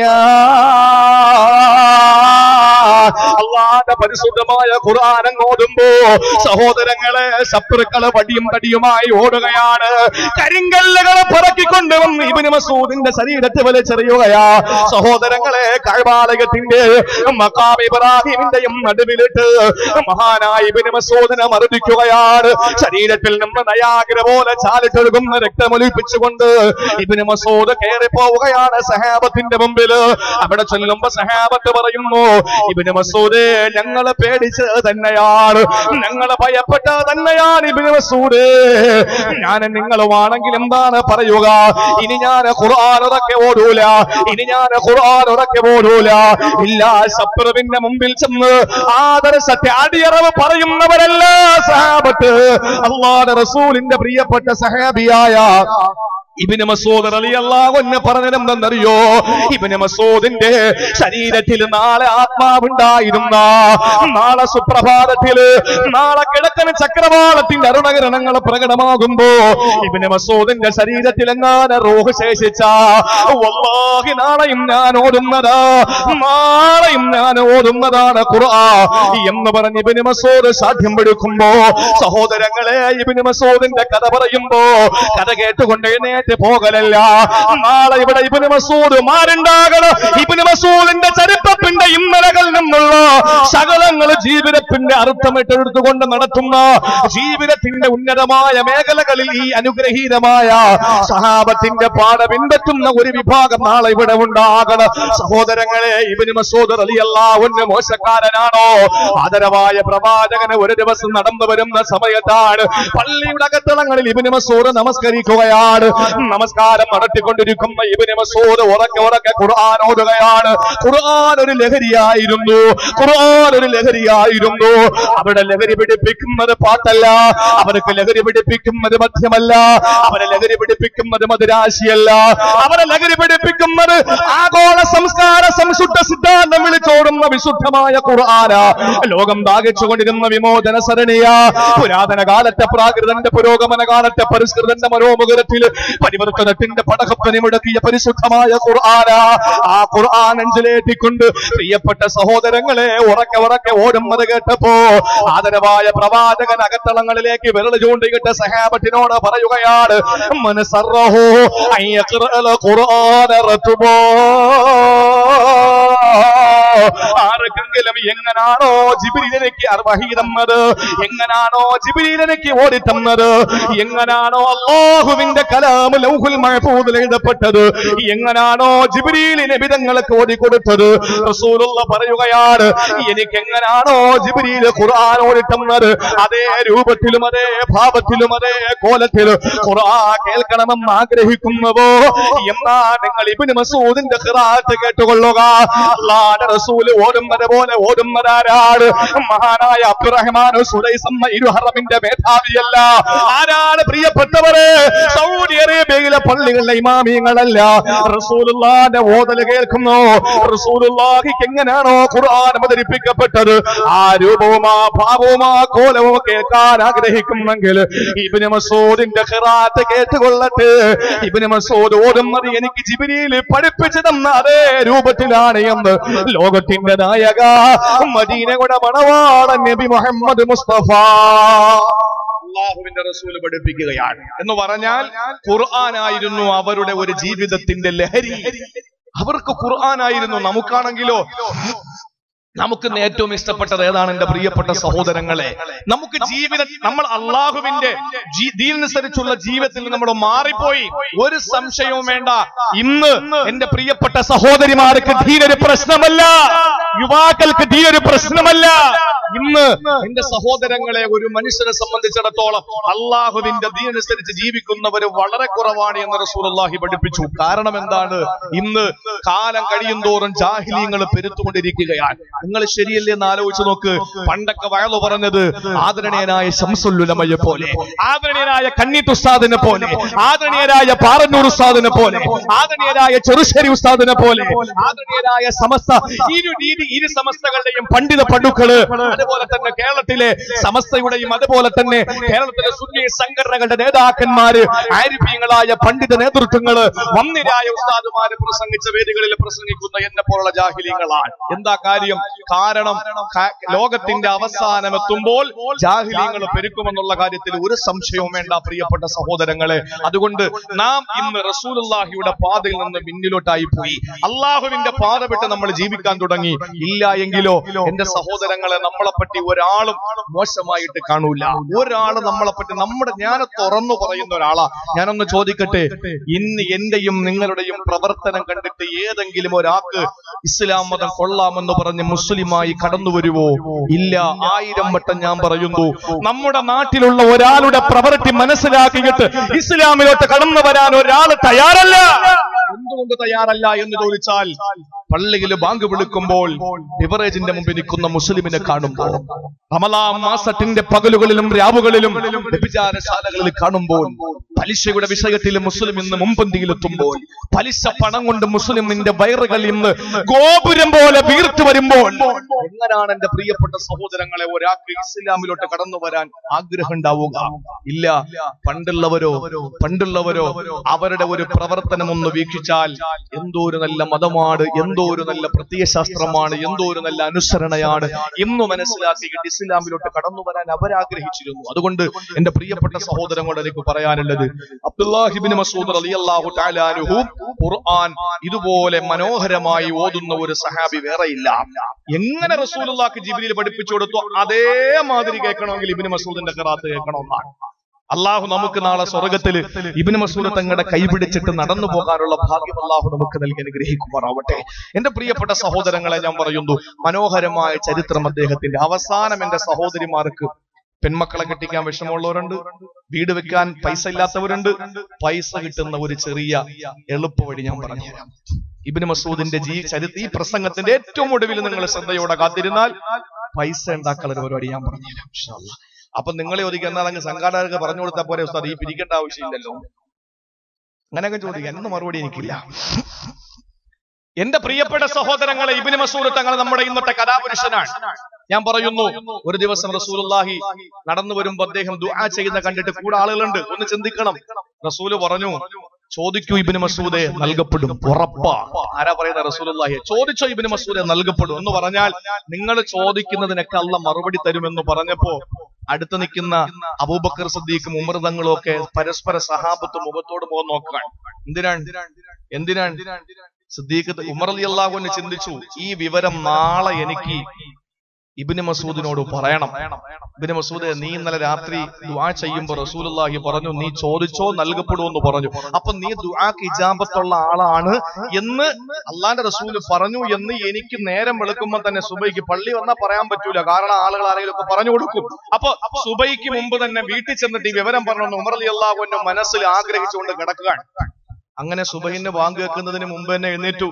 ബയാൻ. അല്ലാഹുവിന്റെ പരിശുദ്ധമായ ഖുർആൻ ഓതുമ്പോ സഹോദരങ്ങളെ ശത്രുക്കളെ വടിയും തടിയുമായി ഓടുകയാണ്. കരിങ്കല്ലുകളെ പറക്കിക്കൊണ്ടുവന്ന് ഇബ്നു മസ്ഊദിന്റെ ശരീരത്തെ വലിച്ചെറിയുകയാ. സഹോദരങ്ങളെ കഅബാലയത്തിന്റെ മഖാം ഇബ്രാഹിമിന്റെയും നടുവിലിട്ട് മഹാനായ ഇബ്നു മസ്ഊദിനെ മർദ്ദിക്കുകയാണ്. ശരീരത്തിൽ നിന്ന് നയാഗ്ര പോലെ ചാലിട്ടൊഴുകുന്ന രക്തമൊലിപ്പിച്ചുകൊണ്ട് ഇബ്നു മസ്ഊദ് കയറിപ്പോവുകയാണ് സഹാബത്തിന്റെ മുമ്പിൽ. അവിടെ ചെല്ലുമ്പോ സഹാബത്ത് പറയുന്നു, ഇബ്നു മസ്ഊദേ, ഞങ്ങളെ പേടിച്ച് തന്നെയാണ്, ഞങ്ങളെ ഭയപ്പെട്ട തന്നെയാണ് ഇബ്നു മസ്ഊദേ. ഞാൻ നിങ്ങളുമാണെങ്കിൽ എന്താണ് പറയുക? ഇനി ഞാൻ ഖുർആൻ ഉറക്കെ ഓടൂല, ഇനി ഞാൻ ഖുർആൻ ഉറക്കെ ഓടൂല. ഇല്ല, ശത്രുവിന്റെ മുമ്പിൽ ചെന്ന് ആദർശത്തെ അടിയറവ് പറയുന്നവരല്ല സഹാബത്ത്. അല്ലാഹുവിന്റെ റസൂലിന്റെ പ്രിയപ്പെട്ട സഹാബിയായ ഇബ്നു മസ്ഊദ് റളിയല്ലാഹു അൻഹു പറഞ്ഞതെന്തെന്നറിയോ? ഇബ്നു മസ്ഊദിന്റെ ശരീരത്തിൽ നാളെ ആത്മാവുണ്ടായിരുന്ന, നാളെ സുപ്രഭാതത്തില്, നാളെ കിഴക്കൻ ചക്രവാളത്തിന്റെ അരുണകിരണങ്ങൾ പ്രകടമാകുമ്പോ ഇബ്നു മസ്ഊദിന്റെ ശരീരത്തിൽ എങ്ങാനും റൂഹ് ശേഷിച്ച, വല്ലാഹി നാളെയും ഞാൻ ഓടുന്നതാണ് ഖുർആൻ എന്ന് പറഞ്ഞ് ഇബ്നു മസ്ഊദ് സാധ്യം പിടിക്കുമ്പോ സഹോദരങ്ങളെ, ഇബ്നു മസ്ഊദിന്റെ കഥ പറയുമ്പോ കഥ കേട്ടുകൊണ്ട് പോകലല്ല. നാളെ ഇവിടെ ഇബ്നു മസ്ഊദ് മാറുണ്ടാകണം. ഇബ്നു മസ്ഊദിന്റെ ചരിത്രത്തിന്റെ ഇന്നലകളിൽ നിന്നുള്ള സകലങ്ങൾ ജീവിതത്തിന്റെ അർത്ഥമിട്ടെടുത്തുകൊണ്ട് നടത്തുന്ന ജീവിതത്തിന്റെ ഉന്നതമായ മേഖലകളിൽ ഈ അനുഗ്രഹീതമായ സഹാബത്തിന്റെ പാഠ പിൻപറ്റുന്ന ഒരു വിഭാഗം നാളെ ഇവിടെ ഉണ്ടാകണം. സഹോദരങ്ങളെ, ഇബ്നു മസ്ഊദ് റളിയല്ലാഹു അൻഹു മോശക്കാരനാണോ? ആദരവായ പ്രവാചകന് ഒരു ദിവസം നടന്നു വരുന്ന സമയത്താണ് പള്ളിയുടെ അകത്തളങ്ങളിൽ ഇബ്നു മസ്ഊദ് നമസ്കരിക്കുകയാണ്. നമസ്കാരം നടത്തിക്കൊണ്ടിരിക്കുന്ന ഇബ്നു മസ്ഊദ് ഉറക്കെ ഖുർആൻ ഓതുകയാണ്. ഖുർആൻ ഒരു ലഹരിയായിരുന്നു. അവിടെ ലഹരി പിടിപ്പിക്കുന്നത് പാട്ടല്ല, അവർക്ക് ലഹരി പിടിപ്പിക്കുന്നത് മദ്യമല്ല, അവരെ ലഹരി പിടിപ്പിക്കുന്നത് മധുരാശിയല്ല, അവരെ ലഹരി പിടിപ്പിക്കുന്നത് ആഗോള സംസ്കാര സംശുദ്ധ സിദ്ധാന്തം വിളിച്ചോടുന്ന വിശുദ്ധമായ ഖുർആന. ലോകം ദാഹിച്ചുകൊണ്ടിരുന്ന വിമോചന സരണിയ, പുരാതന കാലത്തെ പ്രാകൃതന്റെ പുരോഗമന കാലത്തെ പരിഷ്കൃതന്റെ മനോമുഖരത്തിൽ പരിവർത്തനത്തിന്റെ പടകപ്പനി മുടക്കിയ പരിശുദ്ധമായ ഖുർആന. ആ ഖുർആൻ നെഞ്ചിലേറ്റിക്കൊണ്ട് പ്രിയപ്പെട്ട സഹോദരങ്ങളെ ഉറക്കെ ഓടുന്നത് കേട്ടപ്പോ ആദരവായ പ്രവാചകൻ അകത്തളങ്ങളിലേക്ക് വിരൽ ചൂണ്ടിയിട്ട് സഹാബത്തിനോട് പറയുകയാണ്, മനസറഹു അയ്യഖറഅൽ ഖുർആന റതുബോ. ആർക്കെങ്കിലും എങ്ങനാണോ ജിബ്രീലിലേക്ക് വഹി തന്നത്, എങ്ങനാണോ ജിബ്രീലിലേക്ക് ഓടി തന്നത്, എങ്ങനാണോ അല്ലാഹുവിന്റെ കലാം ലൗഹുൽ മഹ്ഫൂദിൽ എഴുതപ്പെട്ടത്, എങ്ങനാണോ ജിബ്രീൽ നബിതങ്ങൾക്ക് ഓടി കൊടുത്തത്, റസൂലുള്ളാഹി പറയുകയാണ്, എനിക്ക് എങ്ങനാണോ ജിബ്രീൽ ഖുർആൻ ഓടി തന്നത് അതേ രൂപത്തിലും അതേ ഭാവത്തിലും അതേ കോലത്തിലും ഖുർആൻ കേൾക്കണമെന്ന് ആഗ്രഹിക്കുന്നുവോ എന്നാ നിങ്ങൾ ഇബ്നു മസ്ഊദിന്റെ ഖിറാഅത്ത് കേട്ടുകൊള്ളുക. അല്ലാഹുവിന്റെ റസൂൽ ഓടുന്നത് പോലെ പോലെ ഓടുന്നതാരാണ്? മഹാനായ അബ്ദുറഹ്മാൻ സുലൈസമ്മ ഇരുഹറമിന്റെ മേധാവിയല്ല. ആരാണ് പ്രിയപ്പെട്ടവരെ? സൗദി അറേബ്യയിലെ പള്ളികളിലെ ഇമാമിയങ്ങളല്ല. റസൂലുള്ളാഹിന്റെ ഓതൽ കേൾക്കുന്നു. റസൂലുള്ളാഹിക്ക് എങ്ങനെയാണോ ഖുർആൻ അവതരിപ്പിക്കപ്പെട്ടത് ആ രൂപവും ആ ഭാവവും ആ കോലവും കേൾക്കാൻ ആഗ്രഹിക്കുന്നെങ്കിൽ ഇബ്നു മസ്ഊദിന്റെ ഖിറാഅത്ത് കേട്ടുകൊള്ളട്ടെ. ഇബ്നു മസ്ഊദ് ഓതുന്നത് എനിക്ക് ജിബ്രീൽ പഠിപ്പിച്ചു തന്ന അതേ രൂപത്തിലാണ് എന്ന് ലോകത്തിന്റെ നായക മദീനയുടെ മണവാളൻ നബി മുഹമ്മദ് മുസ്തഫ അല്ലാഹുവിന്റെ റസൂൽ പഠിപ്പിക്കുകയാണ്. എന്ന് പറഞ്ഞാൽ ഖുർആനായിരുന്നു അവരുടെ ഒരു ജീവിതത്തിന്റെ ലഹരി. അവർക്ക് ഖുർആനായിരുന്നു. നമുക്കാണെങ്കിലോ നമുക്ക് ഏറ്റവും ഇഷ്ടപ്പെട്ടത് ഏതാണ്? എന്റെ പ്രിയപ്പെട്ട സഹോദരങ്ങളെ, നമുക്ക് നമ്മൾ അള്ളാഹുവിന്റെ ദീനനുസരിച്ചുള്ള ജീവിതത്തിൽ നമ്മൾ മാറിപ്പോയി. ഒരു സംശയവും വേണ്ട. ഇന്ന് എന്റെ പ്രിയപ്പെട്ട സഹോദരിമാർക്ക് ദീനൊരു പ്രശ്നമല്ല, യുവാക്കൾക്ക് ദീനൊരു പ്രശ്നമല്ല. ഇന്ന് എന്റെ സഹോദരങ്ങളെ, ഒരു മനുഷ്യനെ സംബന്ധിച്ചിടത്തോളം അള്ളാഹുവിന്റെ ദീനനുസരിച്ച് ജീവിക്കുന്നവർ വളരെ കുറവാണ് എന്ന് റസൂലുള്ളാഹി പഠിപ്പിച്ചു. കാരണം എന്താണ്? ഇന്ന് കാലം കഴിയുന്തോറും ജാഹിലീങ്ങൾ പെരുത്തുകൊണ്ടിരിക്കുകയാണ്. നിങ്ങൾ ശരിയല്ലേ എന്ന് ആലോചിച്ച് നോക്ക്. പണ്ടൊക്കെ വയലു പറഞ്ഞത് ആദരണീയനായ ശംസുൽ ഉലമയെ പോലെ, ആദരണീയനായ കന്നീത്ത് ഉസ്താദിനെ പോലെ, ആദരണീയനായ പാറന്നൂർ ഉസ്താദിനെ പോലെ, ആദരണീയനായ ചെറുശ്ശേരി ഉസ്താദിനെ പോലെ, ആദരണീയനായ സമസ്ത ഇരു സമസ്തകളുടെയും പണ്ഡിത പടുക്കള്, അതുപോലെ തന്നെ കേരളത്തിലെ സമസ്തയുടെയും അതുപോലെ തന്നെ കേരളത്തിലെ സുന്നി സംഘടനകളുടെ നേതാക്കന്മാര്, ആരിഫീങ്ങളായ പണ്ഡിത നേതൃത്വങ്ങള്, വന്നിരായ ഉസ്താദുമാര് പ്രസംഗിച്ച വേദികളിൽ പ്രസംഗിക്കുന്ന എന്നെ പോലുള്ള ജാഹിലീങ്ങളാണ്. എന്താ കാര്യം? കാരണം ലോകത്തിന്റെ അവസാനം എത്തുമ്പോൾ ജാഹിലീങ്ങൾ പെരുക്കുമെന്നുള്ള കാര്യത്തിൽ ഒരു സംശയവും വേണ്ട പ്രിയപ്പെട്ട സഹോദരങ്ങളെ. അതുകൊണ്ട് നാം ഇന്ന് റസൂലുള്ളാഹിയുടെ പാതയിൽ നിന്ന് പിന്നിലോട്ടായി പോയി. അള്ളാഹുവിന്റെ പാത വിട്ട് നമ്മൾ ജീവിക്കാൻ തുടങ്ങി. ഇല്ല എങ്കിലോ എന്റെ സഹോദരങ്ങളെ, നമ്മളെപ്പറ്റി ഒരാളും മോശമായിട്ട് കാണൂല. ഒരാള് നമ്മളെപ്പറ്റി ഞാൻ തുറന്നു പറയുന്ന ഒരാളാ. ഞാനൊന്ന് ചോദിക്കട്ടെ, ഇന്ന് എന്റെയും നിങ്ങളുടെയും പ്രവർത്തനം കണ്ടിട്ട് ഏതെങ്കിലും ഒരാൾക്ക് ഇസ്ലാം മതം കൊള്ളാമെന്ന് പറഞ്ഞ് മുസ്ലിമായി കടന്നു വരുവോ? ഇല്ല. 1000 വട്ടം ഞാൻ പറയുന്നു, നമ്മുടെ നാട്ടിലുള്ള ഒരാളുടെ പ്രവൃത്തി മനസ്സിലാക്കിയിട്ട് ഇസ്ലാമിലോട്ട് കടന്നു വരാൻ ഒരാൾ തയ്യാറല്ല. എന്തുകൊണ്ട് തയ്യാറല്ല എന്ന് ചോദിച്ചാൽ, പള്ളിയിൽ ബാങ്ക് വിളിക്കുമ്പോൾ ബിവറേജിന്റെ മുമ്പിൽ നിൽക്കുന്ന മുസ്ലിമിനെ കാണുമ്പോൾ, റമളാൻ മാസത്തിന്റെ പകലുകളിലും രാവുകളിലും വ്യഭിചാരശാലകളിൽ കാണുമ്പോൾ, പലിശയുടെ വിഷയത്തിൽ മുസ്ലിം ഇന്ന് മുമ്പന്തിയിലെത്തുമ്പോൾ, പലിശ പണം കൊണ്ട് മുസ്ലിമിന്റെ വയറുകൾ ഇന്ന് ഗോപുരം പോലെ വീർത്തു വരുമ്പോൾ, എങ്ങനെയാണ് എന്റെ പ്രിയപ്പെട്ട സഹോദരങ്ങളെ ഒരാൾക്ക് ഇസ്ലാമിലോട്ട് കടന്നു വരാൻ ആഗ്രഹം ഉണ്ടാവുക? ഇല്ല. പണ്ടുള്ളവരോ അവരുടെ ഒരു പ്രവർത്തനം ഒന്ന് വീക്ഷിച്ചാൽ എന്തോ ഒരു നല്ല മതമാണ്, എന്തോ ഒരു നല്ല പ്രത്യയശാസ്ത്രമാണ്, എന്തോ ഒരു നല്ല അനുസരണയാണ് എന്ന് മനസ്സിലാക്കിയിട്ട് ഇസ്ലാമിലോട്ട് കടന്നു വരാൻ അവരാഗ്രഹിച്ചിരുന്നു. അതുകൊണ്ട് എന്റെ പ്രിയപ്പെട്ട സഹോദരങ്ങളോട് എനിക്ക് പറയാനുള്ളത്, അബ്ദുല്ലാഹി ഇബ്നു മസ്ഊദ് റളിയല്ലാഹു തആല അൻഹു ഖുർആൻ ഇതുപോലെ മനോഹരമായി ഓതുന്ന ഒരു സഹാബി വേറെയില്ല. എങ്ങനെ റസൂലുള്ളാഹിക്ക് ജിബ്രീൽ പഠിപ്പിച്ചു കൊടുത്തു അതേമാതിരി കേൾക്കണമെങ്കിൽ ഇബ്നു മസ്ഊദിന്റെ ഖിറാഅത്ത് കേൾക്കണമെന്നാണ്. അള്ളാഹു നമുക്ക് നാളെ സ്വർഗത്തിൽ ഇബ്നു മസ്ഊദ് തങ്ങളുടെ കൈപിടിച്ചിട്ട് നടന്നു പോകാനുള്ള ഭാഗ്യം അള്ളാഹു നമുക്ക് നൽകി അനുഗ്രഹിക്കുമാറാവട്ടെ. എന്റെ പ്രിയപ്പെട്ട സഹോദരങ്ങളെ, ഞാൻ പറയുന്നു, മനോഹരമായ ചരിത്രം അദ്ദേഹത്തിന്റെ. അവസാനം എന്റെ സഹോദരിമാർക്ക് പെൺമക്കളെ കെട്ടിക്കാൻ വിഷമമുള്ളവരുണ്ട്, വീട് വെക്കാൻ പൈസ ഇല്ലാത്തവരുണ്ട്. പൈസ കിട്ടുന്ന ഒരു ചെറിയ എളുപ്പ വഴി ഞാൻ പറഞ്ഞുതരാം. ഇബ്നു മസ്ഊദിന്റെ ഈ പ്രസംഗത്തിന്റെ ഏറ്റവും ഒടുവിൽ നിങ്ങൾ ശ്രദ്ധയോടെ കാത്തിരുന്നാൽ പൈസ ഉണ്ടാക്കാനുള്ള പരിപാടി ഞാൻ പറഞ്ഞുതരാം ഇൻഷാ അല്ലാഹ്. അപ്പൊ നിങ്ങളെ ഒതുക്കി എന്നാൽ അങ്ങ് സംഘാടകർക്ക് പറഞ്ഞു കൊടുത്താൽ പോരെ ഉസ്താദ്, ഈ പിരിക്കേണ്ട ആവശ്യമില്ലല്ലോ. അങ്ങനെയൊക്കെ ചോദിക്കാൻ എന്ന മറുപടി എനിക്കില്ല. എന്റെ പ്രിയപ്പെട്ട സഹോദരങ്ങളെ, ഇബ്നു മസ്ഊദ് തങ്ങൾ നമ്മുടെ ഇന്നത്തെ കഥാപുരുഷനാണ്. ഞാൻ പറയുന്നു, ഒരു ദിവസം റസൂലുള്ളാഹി നടന്നു വരുമ്പോ അദ്ദേഹം ദുആ ചെയ്യുന്ന കണ്ടിട്ട് കൂടെ ആളുകളുണ്ട്. ഒന്ന് ചിന്തിക്കണം. റസൂല് പറഞ്ഞു, ചോദിക്കൂ ഇബ്നു മസ്ഊദേ, നൽകപ്പെടും, ഉറപ്പാ. ആരാ പറയുന്ന? റസൂലുള്ളാഹി. ചോദിച്ചോ ഇബ്നു മസ്ഊദേ, നൽകപ്പെടും എന്ന് പറഞ്ഞാൽ നിങ്ങൾ ചോദിക്കുന്നതിനൊക്കെ അല്ലാഹ് മറുപടി തരുമെന്ന് പറഞ്ഞപ്പോ അടുത്ത് നിൽക്കുന്ന അബൂബക്കർ സിദ്ദീഖും ഉമർ തങ്ങളും ഒക്കെ പരസ്പര സഹാബത്ത് മുഖത്തോട് മുഖം നോക്കാൻ. എന്തിനാണ് സിദ്ദീഖ് ഉമർ റളിയല്ലാഹു അൻഹു ചിന്തിച്ചു, ഈ വിവരം നാളെ എനിക്ക് ഇബ്നു മസ്ഊദിനോട് പറയണം. ഇബ്നു മസ്ഊദ്, നീ ഇന്നലെ രാത്രി ദുആ ചെയ്യുമ്പോൾ റസൂലുള്ളാഹി പറഞ്ഞു, നീ ചോദിച്ചോ നൽകപ്പെടുമെന്ന് പറഞ്ഞു. അപ്പൊ നീ ദുആക്ക് ഇജാബത്തുള്ള ആളാണ് എന്ന് അള്ളാന്റെ റസൂല് പറഞ്ഞു എന്ന് എനിക്ക് നേരം വെളുക്കുമ്പോൾ തന്നെ സുബൈക്ക് പള്ളി വന്നാൽ പറയാൻ പറ്റൂല. കാരണം ആളുകൾ ആരെങ്കിലും ഒക്കെ പറഞ്ഞു കൊടുക്കും. അപ്പൊ സുബൈക്ക് മുമ്പ് തന്നെ വീട്ടിൽ ചെന്നിട്ട് ഈ വിവരം പറഞ്ഞു ഉമർ റളിയല്ലാഹു അൻഹു മനസ്സിൽ ആഗ്രഹിച്ചുകൊണ്ട് കിടക്കുകയാണ്. അങ്ങനെ സുബഹിന്റെ ബാങ്ക് കേൾക്കുന്നതിന് മുമ്പ് തന്നെ എഴുന്നേറ്റു.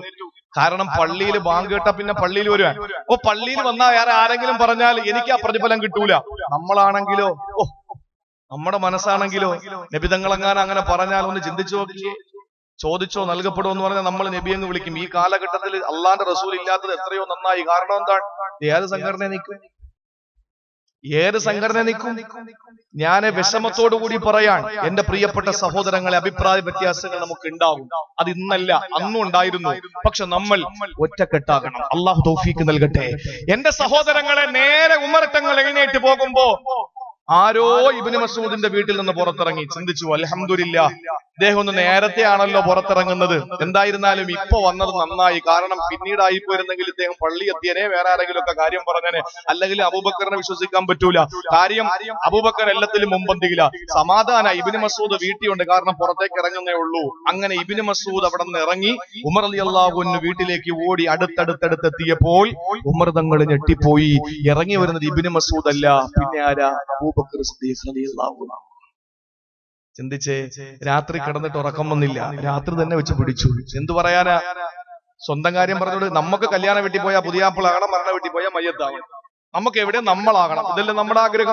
കാരണം പള്ളിയിൽ ബാങ്ക് കേട്ടാ പിന്നെ പള്ളിയിൽ വരുവാൻ. ഓ പള്ളിയിൽ വന്നാൽ വേറെ ആരെങ്കിലും പറഞ്ഞാൽ എനിക്ക് ആ പ്രതിഫലം കിട്ടൂല. നമ്മളാണെങ്കിലോ, ഓ നമ്മുടെ മനസ്സാണെങ്കിലോ, നബിതങ്ങളെങ്ങാനും അങ്ങനെ പറഞ്ഞാൽ ഒന്ന് ചിന്തിച്ചു നോക്കിയേ. ചോദിച്ചോ നൽകപ്പെടുമോ എന്ന് പറഞ്ഞാൽ നമ്മൾ നബി എന്ന് വിളിക്കും. ഈ കാലഘട്ടത്തിൽ അള്ളാന്റെ റസൂൽ ഇല്ലാത്തത് എത്രയോ നന്നായി. കാരണം എന്താണ്? ഏത് സംഘടന നിൽക്കും? ഏത് സംഘടന നിൽക്കും? ഞാൻ വിഷമത്തോടുകൂടി പറയാൻ, എന്റെ പ്രിയപ്പെട്ട സഹോദരങ്ങളെ, അഭിപ്രായ വ്യത്യാസങ്ങൾ നമുക്ക് ഉണ്ടാവും. അത് ഇന്നല്ല, അന്നും ഉണ്ടായിരുന്നു. പക്ഷെ നമ്മൾ ഒറ്റക്കെട്ടാകണം. അള്ളാഹു തൗഫീക്ക് നൽകട്ടെ. എന്റെ സഹോദരങ്ങളെ, നേരെ ഉമറത്തങ്ങൾ എഴുന്നേറ്റ് പോകുമ്പോ ആരോ ഇബ്നു മസ്ഊദിന്റെ വീട്ടിൽ നിന്ന് പുറത്തിറങ്ങി. ചിന്തിച്ചു, അൽഹംദുലില്ലാഹ്, ഇദ്ദേഹം ഒന്ന് നേരത്തെ ആണല്ലോ പുറത്തിറങ്ങുന്നത്. എന്തായിരുന്നാലും ഇപ്പൊ വന്നത് നന്നായി. കാരണം പിന്നീടായി പോയിരുന്നെങ്കിൽ ഇദ്ദേഹം പള്ളി എത്തിയനെ, വേറെ ആരെങ്കിലും ഒക്കെ കാര്യം പറഞ്ഞനെ. അല്ലെങ്കിൽ അബൂബക്കറിനെ വിശ്വസിക്കാൻ പറ്റൂല. കാര്യം അബൂബക്കർ എല്ലാത്തിലും മുമ്പന്തിയില്ല. സമാധാന ഇബ്നു മസ്ഊദ് വീട്ടിലുണ്ട്, കാരണം പുറത്തേക്ക് ഇറങ്ങുന്നേ ഉള്ളൂ. അങ്ങനെ ഇബ്നു മസ്ഊദ് അവിടെ നിന്ന് ഇറങ്ങി ഉമർ റളിയല്ലാഹു അൻഹു വീട്ടിലേക്ക് ഓടി. അടുത്തടുത്തെത്തിയപ്പോൾ ഉമർ തങ്ങൾ ഞെട്ടിപ്പോയി. ഇറങ്ങി വരുന്നത് ഇബ്നു മസ്ഊദ് അല്ല, പിന്നെ ആരാ? അബൂബക്കർ സിദ്ദീഖ് റളിയല്ലാഹു അൻഹു. ചിന്തിച്ചേ, രാത്രി കിടന്നിട്ട് ഉറക്കം വന്നില്ല, രാത്രി തന്നെ വെച്ച് പിടിച്ചു. എന്തു പറയാനാ? സ്വന്തം കാര്യം പറഞ്ഞോട്. നമുക്ക് കല്യാണ വീട്ടിൽ പോയാൽ പുതിയാപ്പിളാകണം, മരണ വീട്ടിൽ പോയാൽ മയ്യത്താകണം. നമുക്ക് എവിടെ നമ്മളാകണം, ഇതല്ലേ നമ്മുടെ ആഗ്രഹം.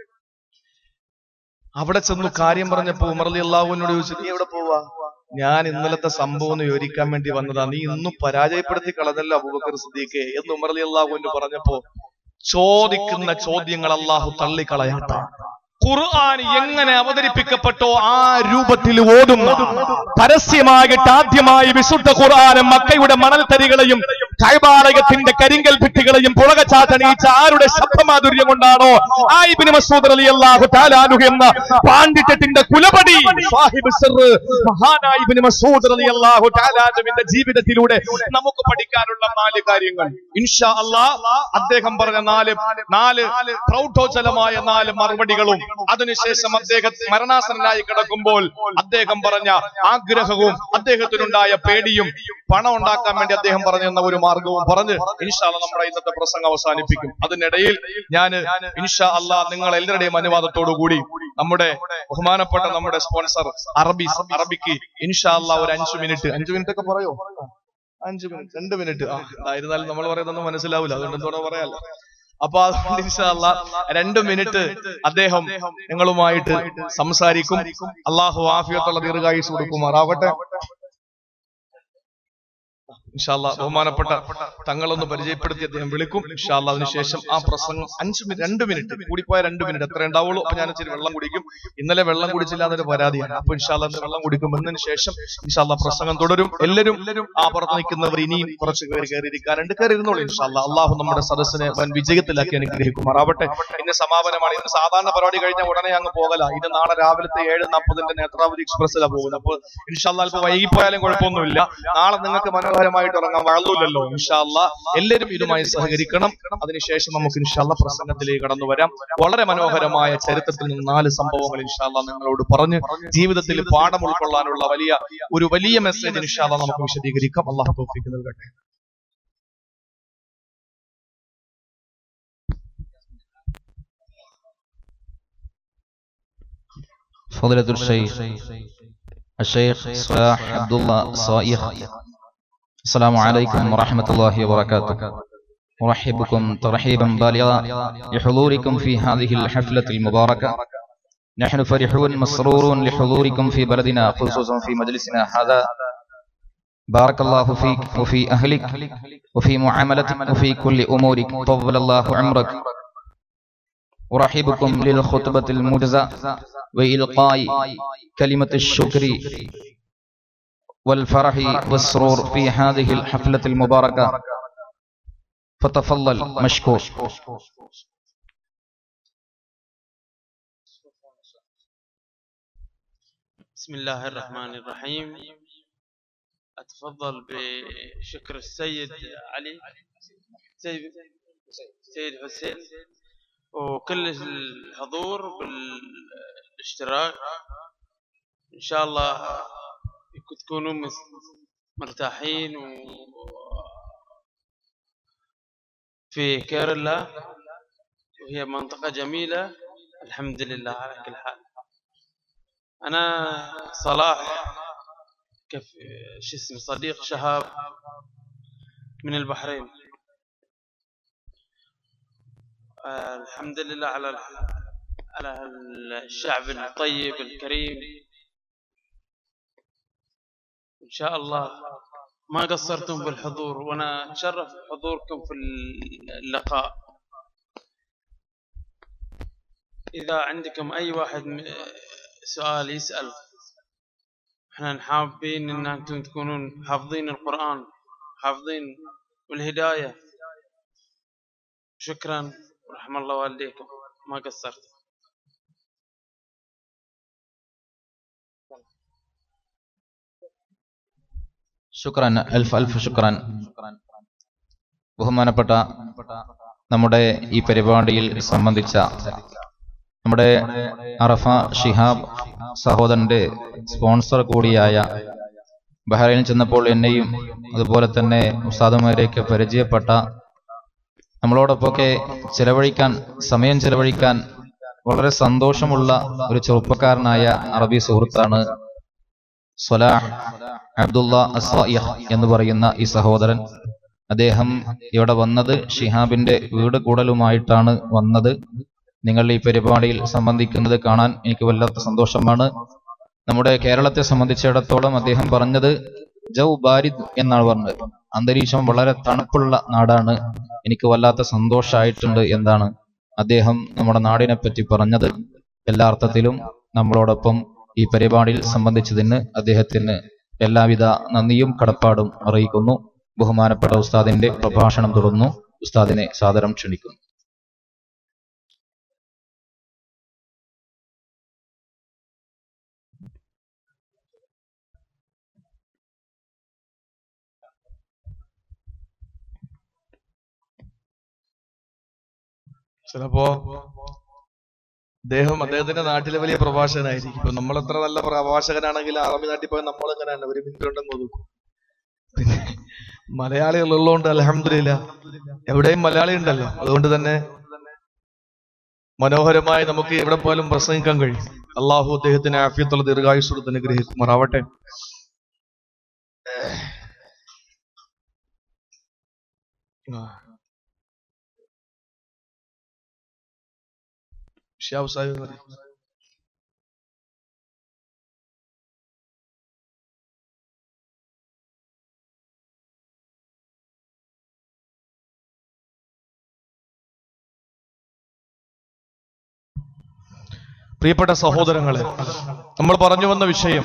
അവിടെ ചെന്നു കാര്യം പറഞ്ഞപ്പോ ഉമർ റളിയല്ലാഹു അൻഹു ചോദിച്ചു, നീ എവിടെ പോവാ? ഞാൻ ഇന്നലത്തെ സംഭവം ഒന്ന് വിവരിക്കാൻ വേണ്ടി വന്നതാ. നീ ഇന്നും പരാജയപ്പെടുത്തി കളഞ്ഞല്ലോ അബൂബക്കർ സിദ്ദീഖ് എന്ന് ഉമർ റളിയല്ലാഹു അൻഹു പറഞ്ഞപ്പോ, ചോദിക്കുന്ന ചോദ്യങ്ങൾ അള്ളാഹു തള്ളിക്കളയാത്ത, ഖുർആൻ എങ്ങനെ അവതരിപ്പിക്കപ്പെട്ടോ ആ രൂപത്തിൽ ഓടുന്ന, പരസ്യമായിട്ട് ആദ്യമായി വിശുദ്ധ ഖുർആൻ മക്കയുടെ മണൽത്തരികളെയും കഅബാലയത്തിന്റെ കരിങ്കൽ ഭിത്തികളെയും പുളകച്ചാത്തണീച്ച ആരുടെ ശബ്ദമാധുര്യം കൊണ്ടാണോ ആ ഇബ്നു മസ്ഊദ് റളിയല്ലാഹു തആല അൻഹു എന്ന പാണ്ഡിത്യത്തിന്റെ കുലപതി സാഹിബ് സിർ മഹാനായ ഇബ്നു മസ്ഊദ് റളിയല്ലാഹു തആല അൻഹുവിന്റെ ജീവിതത്തിലൂടെ നമുക്ക് പഠിക്കാനുള്ള 4 കാര്യങ്ങൾ ഇൻഷാ അല്ലാഹ് അദ്ദേഹം പറഞ്ഞ 4 പ്രൗഢോജ്വലമായ 4 മറുപടികളും, അതിനുശേഷം അദ്ദേഹം മരണാസന്നനായി കിടക്കുമ്പോൾ അദ്ദേഹം പറഞ്ഞ ആഗ്രഹവും അദ്ദേഹത്തിനുണ്ടായ പേടിയും പണം ഉണ്ടാക്കാൻ വേണ്ടി അദ്ദേഹം പറഞ്ഞെന്ന ഒരു മാർഗവും പറഞ്ഞ് ഇൻഷാ അല്ലാഹ് നമ്മുടെ ഇന്നത്തെ പ്രസംഗം അവസാനിപ്പിക്കും. അതിനിടയിൽ ഞാൻ ഇൻഷാ അല്ലാഹ് നിങ്ങൾ എല്ലാവരുടെയും അനുവാദത്തോടു കൂടി നമ്മുടെ ബഹുമാനപ്പെട്ട നമ്മുടെ സ്പോൺസർ അറബിക്ക് ഇൻഷാ അല്ലാഹ് ഒരു 5 മിനിറ്റ് ഒക്കെ പറയോ? 5 മിനിറ്റ് 2 മിനിറ്റ് ആയിരുന്നാലും നമ്മൾ പറയുന്നൊന്നും മനസ്സിലാവില്ല, അതുകൊണ്ട് എന്തോടെ പറയാല്ലോ. അപ്പൊ അതുകൊണ്ട് ഇൻഷാ അല്ലാഹ് 2 മിനിറ്റ് അദ്ദേഹം നിങ്ങളുമായിട്ട് സംസാരിക്കും. അള്ളാഹു ആഫിയത്തുള്ള ദീർഘായുസ്സ് കൊടുക്കുമാറാവട്ടെ. ഇൻഷാ അല്ലാഹ് ബഹുമാനപ്പെട്ട തങ്ങളൊന്ന് പരിചയപ്പെടുത്തി അദ്ദേഹം വിളിക്കും. ഇൻഷാ അല്ലാഹ് അതിനുശേഷം ആ പ്രസംഗം 2 മിനിറ്റ് കൂടിപ്പോയ 2 മിനിറ്റ് എത്ര ഉണ്ടാവുള്ളൂ. അപ്പൊ ഞാൻ ഇച്ചിരി വെള്ളം കുടിക്കും. ഇന്നലെ വെള്ളം കുടിച്ചില്ല എന്നൊരു പരാതിയാണ്. അപ്പൊ ഇൻഷാ അല്ലാഹ് വെള്ളം കുടിക്കും. എന്നതിന് ശേഷം ഇൻഷാ അല്ലാഹ് പ്രസംഗം തുടരും. എല്ലാവരും ആ പുറത്ത് നിൽക്കുന്നവർ ഇനിയും കുറച്ച് കയറിയിരിക്കാറുണ്ട്, കയറിയിരുന്നോളൂ. ഇൻഷാ അല്ലാഹ് അള്ളാഹു നമ്മുടെ സദസ്സിനെ വൻ വിജയത്തിലാക്കി അനുഗ്രഹിക്കുമാറാവട്ടെ. ഇന്ന് സമാപനമാണ്. ഇന്ന് സാധാരണ പരിപാടി കഴിഞ്ഞ ഉടനെ അങ്ങ് പോകല. ഇത് നാളെ രാവിലത്തെ 7:40 നേത്രാവതി എക്സ്പ്രസ്സിലാണ് പോകുന്നത്. അപ്പൊ ഇൻഷാ അല്ലാഹ് ഇപ്പൊ വൈകിപ്പോയാലും കുഴപ്പമൊന്നുമില്ല. നാളെ നിങ്ങൾക്ക് മനോഹരമായിട്ട് ഇറങ്ങാൻ വഴങ്ങില്ലല്ലോ. ഇൻഷാ അല്ലാഹ് എല്ലാവരും ഇതുമായി സഹകരിക്കണം. അതിനുശേഷം നമുക്ക് ഇൻഷാ അല്ലാഹ് പ്രസംഗത്തിലേക്ക് കടന്നു വരാം. വളരെ മനോഹരമായ ചരിത്രത്തിൽ നിന്ന് 4 സംഭവങ്ങൾ ഇൻഷാ അല്ലാഹ് നിങ്ങളോട് പറഞ്ഞ് ജീവിതത്തിൽ പാഠം ഉൾക്കൊള്ളാനുള്ള വലിയ മെസ്സേജ് ഇൻഷാ അല്ലാഹ് നമുക്ക് വിശദീകരിക്കാം. അല്ലാഹു തൗഫീഖ് നൽകട്ടെ. فضيلة الشيخ صلاح عبد الله صائغ. السلام عليكم ورحمة الله وبركاته. أرحبكم ترحيبا بالغا لحضوركم في هذه الحفلة المباركة. نحن فرحون مسرورون لحضوركم في بلدنا، خصوصا في مجلسنا هذا. بارك الله فيك وفي أهلك وفي معاملتك وفي كل أمورك. طول الله عمرك. أرحبكم للخطبة الموجزة وإلقاء كلمة الشكر والفرح والسرور في هذه الحفلة المباركة. فتفضل مشكور. بسم الله الرحمن الرحيم. أتفضل بشكر السيد علي سيد حسين وكل الحضور بالاشتراك. إن شاء الله تكونوا مرتاحين في كيرلا، وهي منطقة جميلة الحمد لله على كل حال. أنا صلاح كيف شو اسمه صديق شهاب من البحرين. الحمد لله على الشعب الطيب الكريم. إن شاء الله ما قصرتم بالحضور، وأنا أتشرف بحضوركم في اللقاء. إذا عندكم أي واحد سؤال يسأل، احنا حابين ان انتم تكونون حافظين القرآن، حافظين والهداية. شكرا ورحم الله والديكم، ما قصرت. ശുക്രാൻ, അൽഫ് ശുക്രാൻ. ബഹുമാനപ്പെട്ട നമ്മുടെ ഈ പരിപാടിയിൽ സംബന്ധിച്ച നമ്മുടെ അറഫ ഷിഹാബ് സഹോദരന്റെ സ്പോൺസർ കൂടിയായ, ബഹ്റൈനിൽ ചെന്നപ്പോൾ എന്നെയും അതുപോലെ തന്നെ ഉസ്താദുമാരെയൊക്കെ പരിചയപ്പെട്ട, നമ്മളോടൊപ്പമൊക്കെ സമയം ചെലവഴിക്കാൻ വളരെ സന്തോഷമുള്ള ഒരു ചെറുപ്പക്കാരനായ അറബി സുഹൃത്താണ് സ്വലാഹ് അബ്ദുള്ള അസ്വായിഹ് എന്ന് പറയുന്ന ഈ സഹോദരൻ. അദ്ദേഹം ഇവിടെ വന്നത് ഷിഹാബിന്റെ വീട് കൂടലുമായിട്ടാണ് വന്നത്. നിങ്ങൾ ഈ പരിപാടിയിൽ സംബന്ധിക്കുന്നത് കാണാൻ എനിക്ക് വല്ലാത്ത സന്തോഷമാണ്. നമ്മുടെ കേരളത്തെ സംബന്ധിച്ചിടത്തോളം അദ്ദേഹം പറഞ്ഞത് ജൗ ബാരിദ് എന്നാണ് പറഞ്ഞത്. അന്തരീക്ഷം വളരെ തണുപ്പുള്ള നാടാണ്. എനിക്ക് വല്ലാത്ത സന്തോഷമായിട്ടുണ്ട് എന്നാണ് അദ്ദേഹം നമ്മുടെ നാടിനെ പറ്റി പറഞ്ഞത്. എല്ലാ അർത്ഥത്തിലും നമ്മളോടൊപ്പം ഈ പരിപാടിയിൽ സംബന്ധിച്ചതിന് അദ്ദേഹത്തിന് എല്ലാവിധ നന്ദിയും കടപ്പാടും അറിയിക്കുന്നു. ബഹുമാനപ്പെട്ട ഉസ്താദിന്റെ പ്രഭാഷണം തുടർന്നു. ഉസ്താദിനെ സാദരം ക്ഷണിക്കുന്നു. ചിലപ്പോ അദ്ദേഹത്തിന്റെ നാട്ടിലെ വലിയ പ്രഭാഷകനായിരിക്കും. ഇപ്പൊ നമ്മളെത്ര നല്ല പ്രഭാഷകനാണെങ്കിൽ അറബി നാട്ടിൽ പോയി നമ്മളെങ്ങനെയാണ് ഒരു മിനിറ്റ് ഉണ്ടെന്ന് ഒതുക്കും. പിന്നെ മലയാളികൾ ഉള്ളതുകൊണ്ട് അൽഹംദുലില്ലാ എവിടെയും മലയാളി ഉണ്ടല്ലോ. അതുകൊണ്ട് തന്നെ മനോഹരമായി നമുക്ക് എവിടെ പോലും പ്രസംഗിക്കാൻ കഴിയും. അള്ളാഹു അദ്ദേഹത്തിന് ആഫിയത്തുള്ള ദീർഘായുസ്സും അനുഗ്രഹിക്കുമാറാവട്ടെ. പ്രിയപ്പെട്ട സഹോദരങ്ങളെ, നമ്മൾ പറഞ്ഞു വന്ന വിഷയം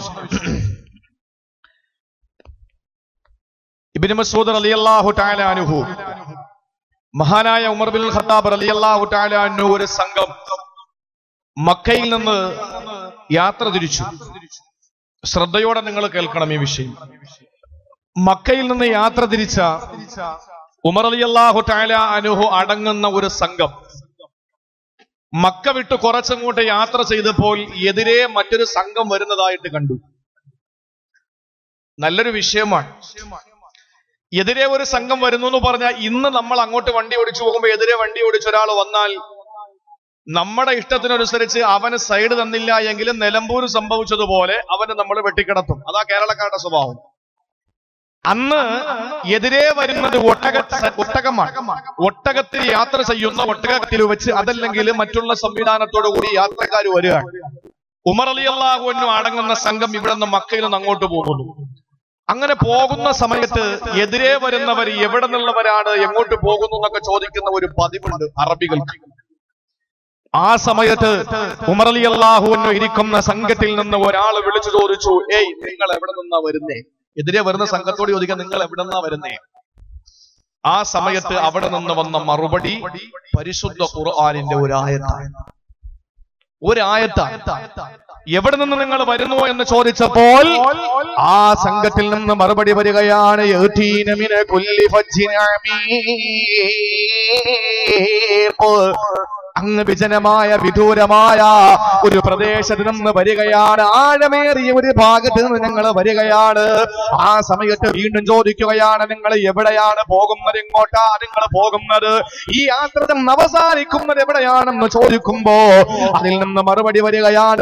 ഇബ്നു മസ്ഊദ് റളിയല്ലാഹു തആല അൻഹു, മഹാനായ ഉമർ ബിൻ ഖത്താബ് റളിയല്ലാഹു തആല അൻഹു ഒരു സംഘം മക്കയിൽ നിന്ന് യാത്ര തിരിച്ചു. ശ്രദ്ധയോടെ നിങ്ങൾ കേൾക്കണം ഈ വിഷയം. മക്കയിൽ നിന്ന് യാത്ര തിരിച്ച ഉമർ റളിയല്ലാഹു തആല അൻഹു അടങ്ങുന്ന ഒരു സംഘം മക്ക വിട്ട് കുറച്ചങ്ങോട്ട് യാത്ര ചെയ്തപ്പോൾ എതിരെ മറ്റൊരു സംഘം വരുന്നതായിട്ട് കണ്ടു. നല്ലൊരു വിഷയമാണ്. എതിരെ ഒരു സംഘം വരുന്നു എന്ന് പറഞ്ഞാൽ, ഇന്ന് നമ്മൾ അങ്ങോട്ട് വണ്ടി ഓടിച്ചു പോകുമ്പോൾ എതിരെ വണ്ടി ഓടിച്ച ഒരാൾ വന്നാൽ നമ്മുടെ ഇഷ്ടത്തിനനുസരിച്ച് അവന് സൈഡ് തന്നില്ല എങ്കിലും നിലമ്പൂർ സംഭവിച്ചതുപോലെ അവന് നമ്മൾ വെട്ടിക്കിടത്തും. അതാ കേരളക്കാരുടെ സ്വഭാവം. അന്ന് എതിരെ വരുന്നത് ഒട്ടകമാണ്. ഒട്ടകത്തിൽ യാത്ര ചെയ്യുന്ന ഒട്ടകത്തിൽ വെച്ച്, അതല്ലെങ്കിൽ മറ്റുള്ള സംവിധാനത്തോടു കൂടി യാത്രക്കാർ വരികയാണ്. ഉമർ റളിയല്ലാഹു അൻഹു അടങ്ങുന്ന സംഘം ഇവിടെ നിന്ന് മക്കയിൽ നിന്ന് അങ്ങോട്ട് പോകുന്നു. അങ്ങനെ പോകുന്ന സമയത്ത് എതിരെ വരുന്നവർ എവിടെ നിന്നുള്ളവരാണ്, എങ്ങോട്ട് പോകുന്നു എന്നൊക്കെ ചോദിക്കുന്ന ഒരു പതിവുണ്ട് അറബികൾക്ക്. ആ സമയത്ത് ഉമർ റളിയല്ലാഹു അൻഹു ഇരിക്കുന്ന സംഘത്തിൽ നിന്ന് ഒരാൾ വിളിച്ചു ചോദിച്ചു, ഏയ് നിങ്ങൾ എവിടെ നിന്നാ വരുന്നേ? എതിരെ വരുന്ന സംഘത്തോട് ചോദിക്കാൻ, നിങ്ങൾ എവിടെ നിന്നാ വരുന്നേ? ആ സമയത്ത് അവിടെ നിന്ന് വന്ന മറുപടി പരിശുദ്ധ ഖുർആനിന്റെ ഒരായത്താണ്. എവിടെ നിന്ന് നിങ്ങൾ വരുന്നു എന്ന് ചോദിച്ചപ്പോൾ ആ സംഘത്തിൽ നിന്ന് മറുപടി വരികയാണ്, അങ്ങ് വിജനമായ വിദൂരമായ ഒരു പ്രദേശത്ത് നിന്ന് വരികയാണ്. ആഴമേറിയ ഒരു ഭാഗത്ത് നിന്ന് ഞങ്ങൾ വരികയാണ്. ആ സമയത്ത് വീണ്ടും ചോദിക്കുകയാണ്, നിങ്ങൾ എവിടെയാണ് പോകുന്നത്? എങ്ങോട്ടാ നിങ്ങൾ പോകുന്നത്? ഈ യാത്ര അവസാനിക്കുന്നത് എവിടെയാണെന്ന് ചോദിക്കുമ്പോ അതിൽ നിന്ന് മറുപടി വരികയാണ്,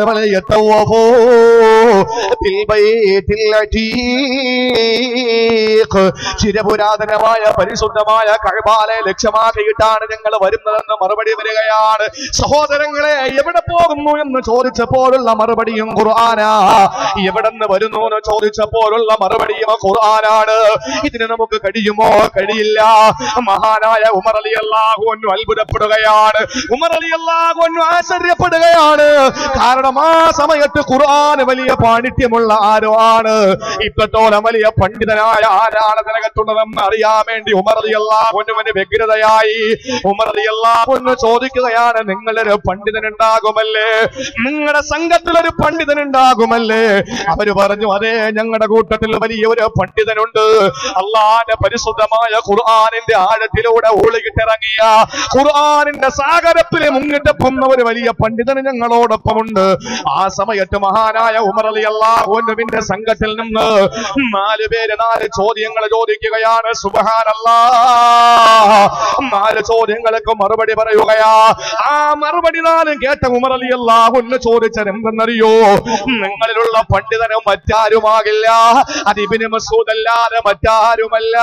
ചിരപുരാതനമായ പരിശുദ്ധമായ കഅബയെ ലക്ഷ്യമാക്കിയിട്ടാണ് ഞങ്ങൾ വരുന്നതെന്ന് മറുപടി വരികയാണ്. സഹോദരങ്ങളെ, എവിടെ പോകുന്നു എന്ന് ചോദിച്ചപ്പോഴുള്ള മറുപടിയും ഖുർആനാ. എവിടെ നിന്ന് വരുന്നു എന്ന് ചോദിച്ചപ്പോഴുള്ള മറുപടിയും ഖുർആനാണ്. ഇതിന് നമുക്ക് കഴിയുമോ? കഴിയില്ല. മഹാനായ ഉമർ റളിയല്ലാഹു അൻഹു അത്ഭുതപ്പെടുകയാണ്. ഉമർ റളിയല്ലാഹു അൻഹു ആശ്ചര്യപ്പെടുകയാണ്. കാരണം ആ സമയത്ത് ഖുർആൻ വലിയ പാണ്ഡിത്യമുള്ള ആരോ ആണ്. ഇത്രത്തോളം വലിയ പണ്ഡിതനായ ആരാണ് ഇതിനകത്തുള്ളതെന്ന് അറിയാൻ വേണ്ടി ഉമർ റളിയല്ലാഹു അൻഹുവിന് വ്യഗ്രതയായി. ഉമർ റളിയല്ലാഹു അൻഹു ചോദിക്കുകയാണ്, നിങ്ങളൊരു പണ്ഡിതൻ ഉണ്ടാകുമല്ലേ? നിങ്ങളുടെ സംഘത്തിൽ ഒരു പണ്ഡിതൻ ഉണ്ടാകുമല്ലേ? അവര് പറഞ്ഞു, അതെ, ഞങ്ങളുടെ കൂട്ടത്തിൽ വലിയൊരു പണ്ഡിതനുണ്ട്. അള്ളാന്റെ പരിശുദ്ധമായ ഖുർആനിന്റെ ആഴത്തിലൂടെ ഒഴുകിട്ടിറങ്ങിയ ഖുർആനിന്റെ സാഗരത്തിലെ മുങ്ങിട്ടപ്പുന്ന ഒരു വലിയ പണ്ഡിതൻ ഞങ്ങളോടൊപ്പമുണ്ട്. ആ സമയത്ത് മഹാനായ ഉമർ റളിയല്ലാഹു അൻഹുവിന്റെ സംഘത്തിൽ നിന്ന് 4 പേര് 4 ചോദ്യങ്ങൾ ചോദിക്കുകയാണ്. സുബ്ഹാനല്ലാഹ്. 4 ചോദ്യങ്ങൾക്ക് മറുപടി പറയുകയാ. ആ മറുപടി 4 കേട്ട ഉമർ റളിയല്ലാഹു അൻഹു ചോദിച്ചത് എന്തെന്നറിയോ? നിങ്ങളിലുള്ള പണ്ഡിതന് മറ്റാരുമാകില്ല, അത് ഇബ്നു മസ്ഊദ് അല്ലാതെ മറ്റാരുമല്ല.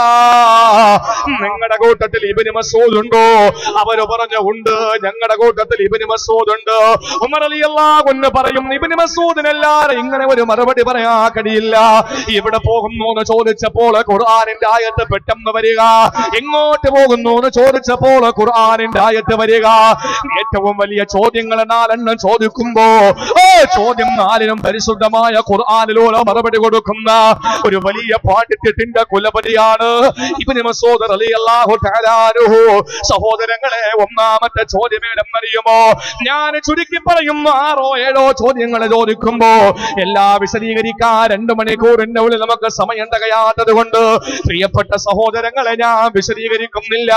നിങ്ങളുടെ കൂട്ടത്തിൽ ഇബ്നു മസ്ഊദ് ഉണ്ടോ? അവര് പറഞ്ഞു, ഉണ്ട്, ഞങ്ങളുടെ കൂട്ടത്തിൽ ഇബ്നു മസ്ഊദ് ഉണ്ട്. ഉമർ റളിയല്ലാഹു അൻഹു പറയും, ഇബ്നു മസ്ഊദിനല്ലാതെ ഇങ്ങനെ ഒരു മറുപടി പറയാൻ കഴിയില്ല. ഇവിടെ പോകുന്നു എന്ന് ചോദിച്ചപ്പോൾ ഖുർആനിന്റെ ആയത്ത് പെട്ടെന്ന് വരിക. എങ്ങോട്ട് പോകുന്നു എന്ന് ചോദിച്ചപ്പോൾ ഖുർആനിന്റെ ആയത്ത് വരിക. ഏറ്റവും വലിയ ചോദ്യങ്ങൾ 4 ചോദിക്കുമ്പോ ചോദ്യം 4 പരിശുദ്ധമായ ഖുർആനിലൂടെ മറുപടി കൊടുക്കുന്ന ഒരു വലിയ പാണ്ഡിത്യത്തിന്റെ കുലപതിയാണ് ഇബ്നു മസ്ഊദ് റളിയല്ലാഹു തആല അൻഹു. സഹോദരങ്ങളെ, ഒന്നാമത്തെ ചോദ്യം ഏതെന്നറിയുമോ? ഞാൻ ചുരുക്കി പറയുന്നു, 6 or 7 ചോദ്യങ്ങൾ ചോദിക്കുമ്പോ എല്ലാം വിശദീകരിക്കാൻ 2 മണിക്കൂറിന്റെ ഉള്ളിൽ നമുക്ക് സമയം തികയാത്തത് കൊണ്ട് പ്രിയപ്പെട്ട സഹോദരങ്ങളെ ഞാൻ വിശദീകരിക്കുന്നില്ല.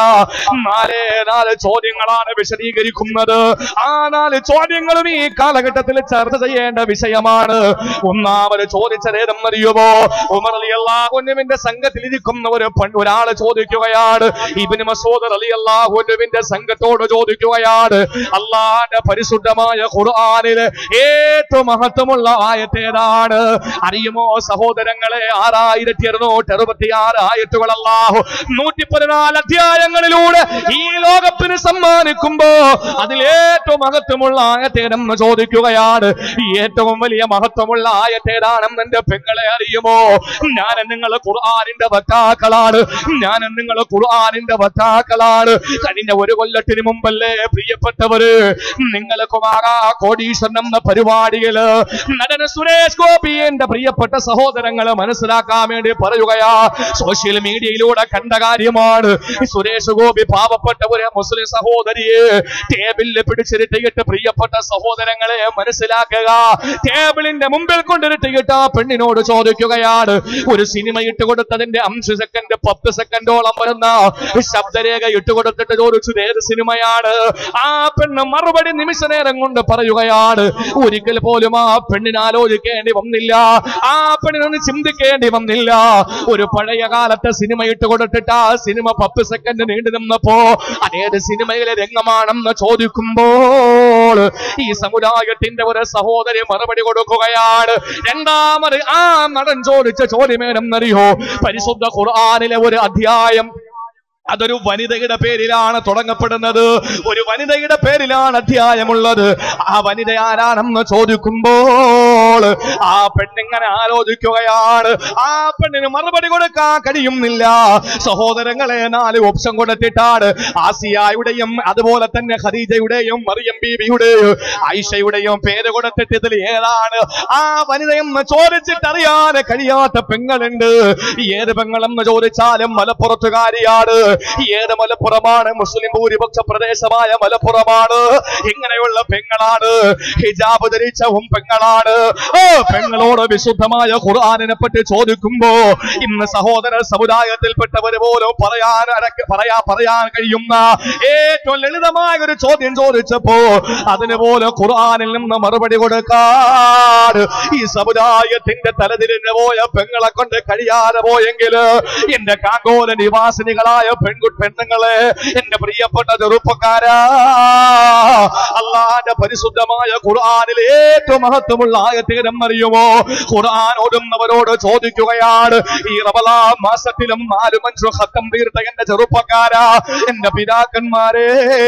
4 ചോദ്യങ്ങളാണ് വിശദീകരിക്കുന്നത്. ആ 4 ചോദ്യങ്ങളും ഈ കാലഘട്ടത്തിൽ ചർച്ച ചെയ്യേണ്ട വിഷയമാണ്. ഒന്നാമത് ചോദിച്ചത് ഏതെന്നറിയുമോ? ഉമർ റളിയല്ലാഹു അൻഹുവിന്റെ സംഘത്തിൽ ഇരിക്കുന്ന ഒരാള് ചോദിക്കുകയാണ്, ഇബ്നു മസ്ഊദ് റളിയല്ലാഹു അൻഹുവിന്റെ സംഘത്തോട് ചോദിക്കുകയാണ്, അല്ലാഹുവിന്റെ പരിശുദ്ധമായ ഖുർആനിലെ ഏറ്റവും മഹത്വമുള്ള ആയത്ത് ഏതാണ്? അറിയുമോ സഹോദരങ്ങളെ? 6266 ആയത്തുകൾ അല്ലാഹു 114 അധ്യായങ്ങളിലൂടെ ഈ ലോകത്തിന് സമ്മാനിക്കുമ്പോ അതിലേറ്റവും മഹത്വമുള്ള ആയത്തേതെന്ന് ചോദിക്കുകയാണ്. ഏറ്റവും വലിയ മഹത്വമുള്ള ആയത്തേതാണെന്ന് എന്റെ പെങ്ങളെ അറിയുമോ? ഞാൻ നിങ്ങൾ ഖുർആനിന്റെ വക്താക്കളാണ്. കഴിഞ്ഞ 1 കൊല്ലത്തിന് മുമ്പല്ലേ പ്രിയപ്പെട്ടവര്, നിങ്ങൾക്ക് കോടീശ്വരൻ എന്ന പരിപാടിയില് നടൻ സുരേഷ് ഗോപി എന്റെ പ്രിയപ്പെട്ട സഹോദരങ്ങളെ മനസ്സിലാക്കാൻ വേണ്ടി പറയുകയാ. സോഷ്യൽ മീഡിയയിലൂടെ കണ്ട കാര്യമാണ്. സുരേഷ് ഗോപി പാവപ്പെട്ട ഒരു മുസ്ലിം സഹോദരിയെ ടേബിളിൽ പിടിച്ചിരുത്തിയിട്ട്, പ്രിയപ്പെട്ട സഹോദരങ്ങളെ മനസ്സിലാക്കുക, ടേബിളിന്റെ മുമ്പിൽ കൊണ്ടിരുത്തിയിട്ട് ആ പെണ്ണിനോട് ചോദിക്കുകയാണ്, ഒരു സിനിമ ഇട്ടുകൊടുത്തതിന്റെ 5 സെക്കൻഡ് 10 സെക്കൻഡോളം വരുന്ന ശബ്ദരേഖ ഇട്ടുകൊടുത്തിട്ട് ചോദിച്ചു, ഏത് സിനിമയാണ്? ആ പെണ്ണ് മറുപടി നിമിഷ നേരം കൊണ്ട് പറയുകയാണ്. ഒരിക്കൽ പോലും ആ പെണ്ണിന് ആലോചിക്കേണ്ടി വന്നില്ല, ആ പെണ്ണിനൊന്ന് ചിന്തിക്കേണ്ടി വന്നില്ല. ഒരു പഴയ കാലത്തെ സിനിമ ഇട്ടുകൊടുത്തിട്ട് ആ സിനിമ 10 സെക്കൻഡ് നീണ്ടു നിന്നപ്പോ അതേത് സിനിമയിലെ രംഗമാണെന്ന് ചോദിക്കുമ്പോൾ ഈ സമുദായത്തിന്റെ ഒരു സഹോദരി മറുപടി കൊടുക്കുകയാണ്. രണ്ടാമത് ആ നടൻ ചോദിച്ച ചോദ്യമേനെന്നറിയോ? പരിശുദ്ധ ഖുർആനിലെ ഒരു അധ്യായം, അതൊരു വനിതയുടെ പേരിലാണ് തുടങ്ങപ്പെടുന്നത്. ഒരു വനിതയുടെ പേരിലാണ് അധ്യായമുള്ളത്. ആ വനിത ആരാണെന്ന് ചോദിക്കുമ്പോൾ ആ പെണ്ണിങ്ങനെ ആലോചിക്കുകയാണ്. ആ പെണ്ണിന് മറുപടി കൊടുക്കാൻ കഴിയുന്നില്ല. സഹോദരങ്ങളെ, 4 ഓപ്ഷൻ കൊടുത്തിട്ടാണ് ആസിയായുടെയും അതുപോലെ തന്നെ ഖദീജയുടെയും മറിയം ബീബിയുടെയും ആയിഷയുടെയും പേര് കൊടുത്തിട്ട് ഇതിൽ ഏതാണ് ആ വനിതയെന്ന് ചോദിച്ചിട്ടറിയാൻ കഴിയാത്ത പെങ്ങളുണ്ട്. ഏത് പെങ്ങളെന്ന് ചോദിച്ചാലും മലപ്പുറത്തുകാരിയാണ്. ഏത് മലപ്പുറമാണ്? മുസ്ലിം ഭൂരിപക്ഷ പ്രദേശമായ മലപ്പുറമാണ്. ഇങ്ങനെയുള്ള പെങ്ങളാണ്. ഹിജാബ് ധരിച്ചവും പെങ്ങളാണ്. പെങ്ങളോട് വിശുദ്ധമായ ഖുർആനിനെ പറ്റി ചോദിക്കുമ്പോ ഇന്ന് സഹോദര സമുദായത്തിൽപ്പെട്ടവര് പോലും പറയാൻ കഴിയുന്ന ഏറ്റവും ലളിതമായ ഒരു ചോദ്യം ചോദിച്ചപ്പോ അതിനുപോലെ ഖുർആനിൽ നിന്ന് മറുപടി കൊടുക്കാൻ ഈ സമുദായത്തിന്റെ തലതിരിഞ്ഞു പോയ പെങ്ങളെ കൊണ്ട് കഴിയാതെ പോയെങ്കിൽ എന്റെ കാങ്കോല നിവാസിനികളായ പെണ്ണുങ്ങളെ, എന്റെ പ്രിയപ്പെട്ട ചെറുപ്പക്കാരാ, അള്ളാന്റെ പരിശുദ്ധമായ ഖുർആനിൽ ഏറ്റവും മഹത്വമുള്ള ആയത്തേരം അറിയുമോ? ഖുർആൻ ഓടുന്നവരോട് ചോദിക്കുകയാണ്, ഈ റമളാൻ മാസത്തിലും 4-5 ഖത്തം തീർത്ത എന്റെ ചെറുപ്പക്കാരാ, എന്റെ പിതാക്കന്മാരെ,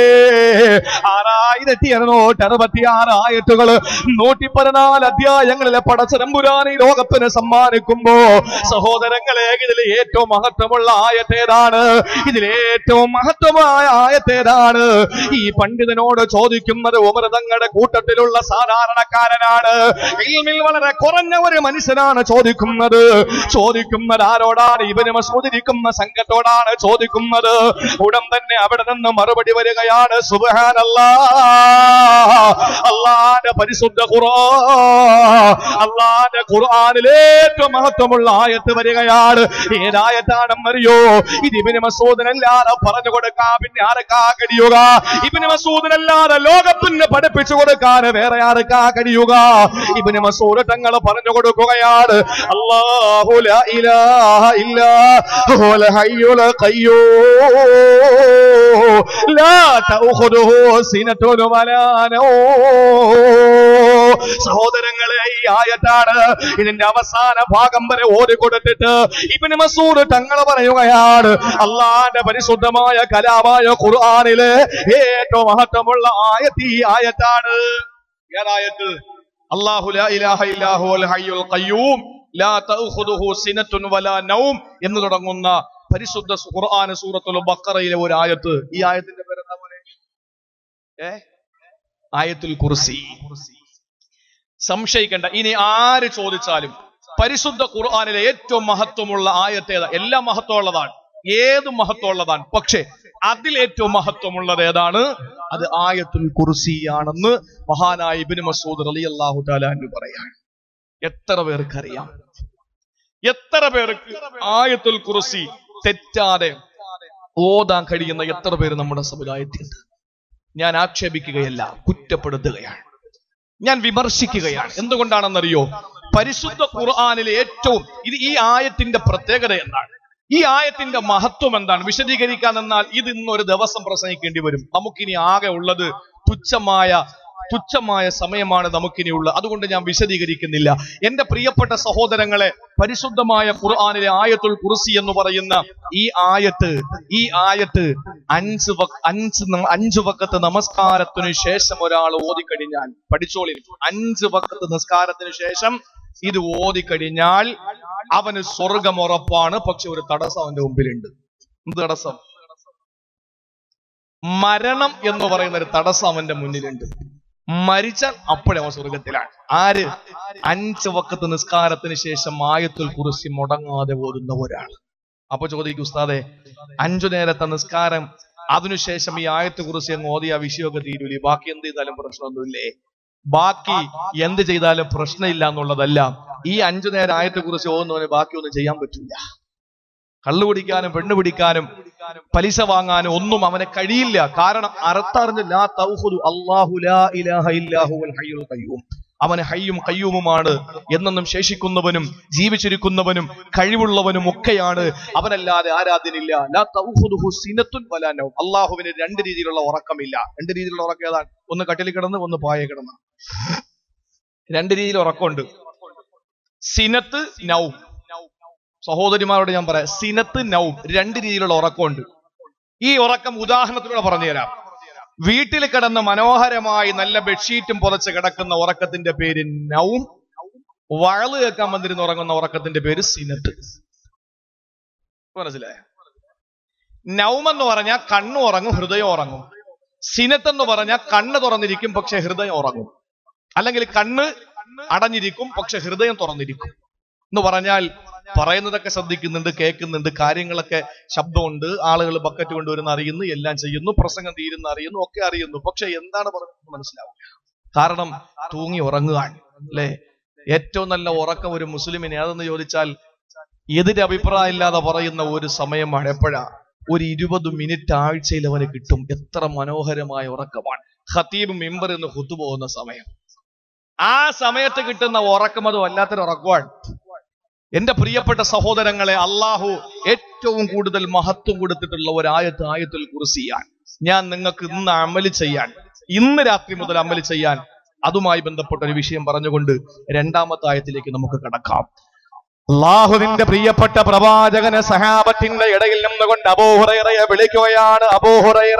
6266 ആയത്തുകൾ 114 അധ്യായങ്ങളിലെ പടച്ചതമ്പുരാൻ ഈ ലോകത്തിന് സമ്മാനിക്കുമ്പോ സഹോദരങ്ങളെ, ഇതിൽ ഏറ്റവും മഹത്വമുള്ള ആയത്തേതാണ്? ഇതിലേറ്റവും മഹത്വമായ ആയത്തേതാണ്? ഈ പണ്ഡിതനോട് ചോദിക്കുന്നത് ഉമർ തങ്ങളുടെ കൂട്ടത്തിലുള്ള സാധാരണക്കാരനാണ്. ഇൽമിൽ വളരെ കുറഞ്ഞ ഒരു മനുഷ്യനാണ് ചോദിക്കുന്നത്. ആരോടാണ്? ഇബ്നു മസ്ഊദ് ഇരിക്കുന്ന സംഘത്തോടാണ് ചോദിക്കുന്നത്. ഉടൻ തന്നെ അവിടെ നിന്ന് മറുപടി വരികയാണ്, സുബ്ഹാനല്ലാഹ്, അല്ലാഹുവിന്റെ പരിശുദ്ധ ഖുർആൻ, അല്ലാഹുവിന്റെ ഖുർആനിലെ ഏറ്റവും മഹത്വമുള്ള ആയത്ത് വരികയാണ്. ഏതായത്താണെന്നറിയോ? ഇത് ഇബ്നു മസ്ഊദിനല്ലാതെ പറഞ്ഞു കൊടുക്കാൻ പിന്നെ ആർക്കാ കഴിയുക? ഇബ്നു മസ്ഊദിനല്ലാതെ ലോകത്തിന് പഠിപ്പിച്ചു കൊടുക്കാൻ വേറെ ആർക്കാ കഴിയുക? ഇബ്നു മസ്ഊദ് തങ്ങൾ പറഞ്ഞു കൊടുക്കുകയാണ്, അല്ലാഹു ലാ ഇലാഹ ഇല്ലാ ഹുവൽ ഹയ്യുൽ ഖയ്യൂം ലാ തഅഖുദുഹു സിനത്തുൻ വലാ നൗം. സഹോദരങ്ങളെ, ഈ ആയത്താണ്. ഇതിന്റെ അവസാന ഭാഗം വരെ ഓതി കൊടുത്തിട്ട് ഇബ്നു മസ്ഊദ് തങ്ങൾ പറയുകയാണ്, അല്ലാഹുവിന്റെ പരിശുദ്ധമായ കലാമായ ഖുർആനിലെ ഏറ്റവും മഹത്വമുള്ള ആയത്ത് ഈ ആയത്താണ്. ഏതായത്ത്? അല്ലാഹു ലാ ഇലാഹ ഇല്ലാ ഹുവൽ ഹയ്യുൽ ഖയ്യൂം ലാ തഅഖുദുഹു സിനത്തുൻ വലാ നൗം എന്ന് തുടങ്ങുന്ന പരിശുദ്ധ ഖുർആൻ സൂറത്തുൽ ബഖറയിലെ ഒരു ആയത്ത്. ഈ ആയത്തിന്റെ പേര് എന്താ പറയുക? ആയത്തുൽ കുർസി. സംശയിക്കേണ്ട. ഇനി ആര് ചോദിച്ചാലും പരിശുദ്ധ ഖുർആനിലെ ഏറ്റവും മഹത്വമുള്ള ആയത്ത് ഏതാ? എല്ലാം മഹത്വമുള്ളതാണ്, ഏതും മഹത്വമുള്ളതാണ്. പക്ഷെ അതിലേറ്റവും മഹത്വമുള്ളത് ഏതാണ്? അത് ആയത്തുൽ കുർസിയാണെന്ന് മഹാനായ ഇബ്നു മസ്ഊദ് റളിയല്ലാഹു തആല അൻഹു പറയാണ്. എത്ര പേർക്കറിയാം? എത്ര പേർക്ക് ആയത്തുൽ കുർസി തെറ്റാതെ ഓതാൻ കഴിയുന്ന എത്ര പേര് നമ്മുടെ സമുദായത്തിലുണ്ട്? ഞാൻ ആക്ഷേപിക്കുകയല്ല, കുറ്റപ്പെടുത്തുകയാണ്, ഞാൻ വിമർശിക്കുകയാണ്. എന്തുകൊണ്ടാണെന്നറിയോ? പരിശുദ്ധ ഖുർആനിലെ ഏറ്റവും ഈ ആയത്തിന്റെ പ്രത്യേകത എന്താണ്? ഈ ആയത്തിന്റെ മഹത്വം എന്താണ്? വിശദീകരിക്കാൻ എന്നാൽ ഇത് ഇന്നൊരു ദിവസം പ്രസംഗിക്കേണ്ടി വരും. നമുക്കിനി ആകെ ഉള്ളത് തുച്ഛമായ സമയമാണ് നമുക്കിനി ഉള്ളത്. അതുകൊണ്ട് ഞാൻ വിശദീകരിക്കുന്നില്ല. എന്റെ പ്രിയപ്പെട്ട സഹോദരങ്ങളെ, പരിശുദ്ധമായ ഖുർആനിലെ ആയത്തുൽ കുർസി എന്ന് പറയുന്ന ഈ ആയത്ത് 5 വഖത്ത് നമസ്കാരത്തിനു ശേഷം ഒരാൾ ഓതിക്കഴിഞ്ഞാൽ, പഠിച്ചോളി, 5 വഖത്ത് നിസ്കാരത്തിന് ശേഷം ഇത് ഓതിക്കഴിഞ്ഞാൽ അവന് സ്വർഗം ഉറപ്പാണ്. പക്ഷെ ഒരു തടസ്സം അവന്റെ മുമ്പിലുണ്ട്. എന്ത് തടസ്സം? മരണം എന്ന് പറയുന്ന ഒരു തടസ്സം അവന്റെ മുന്നിലുണ്ട്. മരിച്ചാൽ അപ്പോഴേ അവൻ സ്വർഗത്തിലാണ്. ആര്? 5 വഖത്ത് നിസ്കാരത്തിന് ശേഷം ആയത്തുൽ കുർസി മുടങ്ങാതെ ഓതുന്ന ഒരാൾ. അപ്പൊ ചോദിക്കും, ഉസ്താദെ, 5 നേരത്തെ നിസ്കാരം അതിനുശേഷം ഈ ആയത്തുൽ കുർസി അങ്ങ് ഓതിയ വിഷയമൊക്കെ തീരൂലേ? ബാക്കി എന്ത് ചെയ്താലും പ്രശ്നമൊന്നുമില്ലേ? ബാക്കി എന്ത് ചെയ്താലും പ്രശ്നമില്ല എന്നുള്ളതല്ല. ഈ 5 നേരം ആയത്തുൽ കുർസി ഓതുന്നവന് ബാക്കി ഒന്നും ചെയ്യാൻ പറ്റില്ല. കള്ളു പിടിക്കാനും പെണ്ണ് പിടിക്കാനും പലിശ വാങ്ങാനും ഒന്നും അവനെ കഴിയില്ല. കാരണം അർത്ഥറിഞ്ഞ് ലാ തൗഖുദു അല്ലാഹു ലാ ഇലാഹ ഇല്ലാ ഹുവൽ ഹയ്യുൽ ഖയ്യൂം, അവന് ഹയ്യും ഖയ്യൂമുമാണ്, എന്നെന്നും ശേഷിക്കുന്നവനും ജീവിച്ചിരിക്കുന്നവനും കഴിവുള്ളവനും ഒക്കെയാണ്, അവനല്ലാതെ ആരാധ്യനില്ല. ലാ തൗഖുദുഹു സിനത്തുൻ വലാ നൗം. അല്ലാഹുവിന് 2 രീതിയിലുള്ള ഉറക്കമില്ല. 2 രീതിയിലുള്ള ഉറക്കം ഏതാണ്? ഒന്ന് കട്ടിലിൽ കിടന്ന്, ഒന്ന് പായ കിടന്ന്. 2 രീതിയിൽ ഉറക്കമുണ്ട്. സിനത്ത്, നൗം. സഹോദരിമാരോട് ഞാൻ പറയാം, സിനത്ത്, നൗം, 2 രീതിയിലുള്ള ഉറക്കമുണ്ട്. ഈ ഉറക്കം ഉദാഹരണത്തിലൂടെ പറഞ്ഞുതരാം. വീട്ടിൽ കിടന്ന് മനോഹരമായി നല്ല ബെഡ്ഷീറ്റും പുതച്ച് കിടക്കുന്ന ഉറക്കത്തിന്റെ പേര് നൗം. വഴല് കേൾക്കാൻ വന്നിരുന്ന് ഉറങ്ങുന്ന ഉറക്കത്തിന്റെ പേര് സിനത്ത്. മനസ്സിലായ? നൗം എന്ന് പറഞ്ഞാൽ കണ്ണു ഉറങ്ങും, ഹൃദയം ഉറങ്ങും. സിനത്ത് എന്ന് പറഞ്ഞാൽ കണ്ണ് തുറന്നിരിക്കും, പക്ഷെ ഹൃദയം ഉറങ്ങും. അല്ലെങ്കിൽ കണ്ണ് അടഞ്ഞിരിക്കും, പക്ഷെ ഹൃദയം തുറന്നിരിക്കും. എന്ന് പറഞ്ഞാൽ പറയുന്നതൊക്കെ ശ്രദ്ധിക്കുന്നുണ്ട്, കേൾക്കുന്നുണ്ട്, കാര്യങ്ങളൊക്കെ ശബ്ദമുണ്ട്, ആളുകൾ ബക്കറ്റ് കൊണ്ടുവരുന്ന അറിയുന്നു, എല്ലാം ചെയ്യുന്നു, പ്രസംഗം തീരുന്ന അറിയുന്നു, ഒക്കെ അറിയുന്നു. പക്ഷെ എന്താണ് പറയുന്നത് മനസ്സിലാവും. കാരണം തൂങ്ങി ഉറങ്ങുകയാണ് അല്ലെ. ഏറ്റവും നല്ല ഉറക്കം ഒരു മുസ്ലിമിനെ അതെന്ന് ചോദിച്ചാൽ എതിരെ അഭിപ്രായം ഇല്ലാതെ പറയുന്ന ഒരു സമയമാണ്. എപ്പോഴാ? ഒരു 20 മിനിറ്റ് ആഴ്ചയിൽ അവന് കിട്ടും. എത്ര മനോഹരമായ ഉറക്കമാണ്. ഖതീബ് മിമ്പറിൽ നിന്ന് ഖുതുബ പോകുന്ന സമയം, ആ സമയത്ത് കിട്ടുന്ന ഉറക്കം അത് വല്ലാത്തൊരു ഉറക്കമാണ്. എന്റെ പ്രിയപ്പെട്ട സഹോദരങ്ങളെ, അള്ളാഹു ഏറ്റവും കൂടുതൽ മഹത്വം കൊടുത്തിട്ടുള്ള ഒരു ആയത്തുൽ കുർസിയാണ്. ഞാൻ നിങ്ങൾക്ക് ഇന്ന് അമല് ചെയ്യാൻ, ഇന്ന് രാത്രി മുതൽ അമല് ചെയ്യാൻ, അതുമായി ബന്ധപ്പെട്ട ഒരു വിഷയം പറഞ്ഞുകൊണ്ട് രണ്ടാമത്തെ ആയത്തിലേക്ക് നമുക്ക് കടക്കാം. അല്ലാഹുവിന്റെ പ്രിയപ്പെട്ട പ്രവാചകന് സഹാബത്തിന്റെ ഇടയിൽ നിന്നുകൊണ്ട് അബൂ ഹുറൈറയെ വിളിക്കുകയാണ്. അബൂ ഹുറൈറ,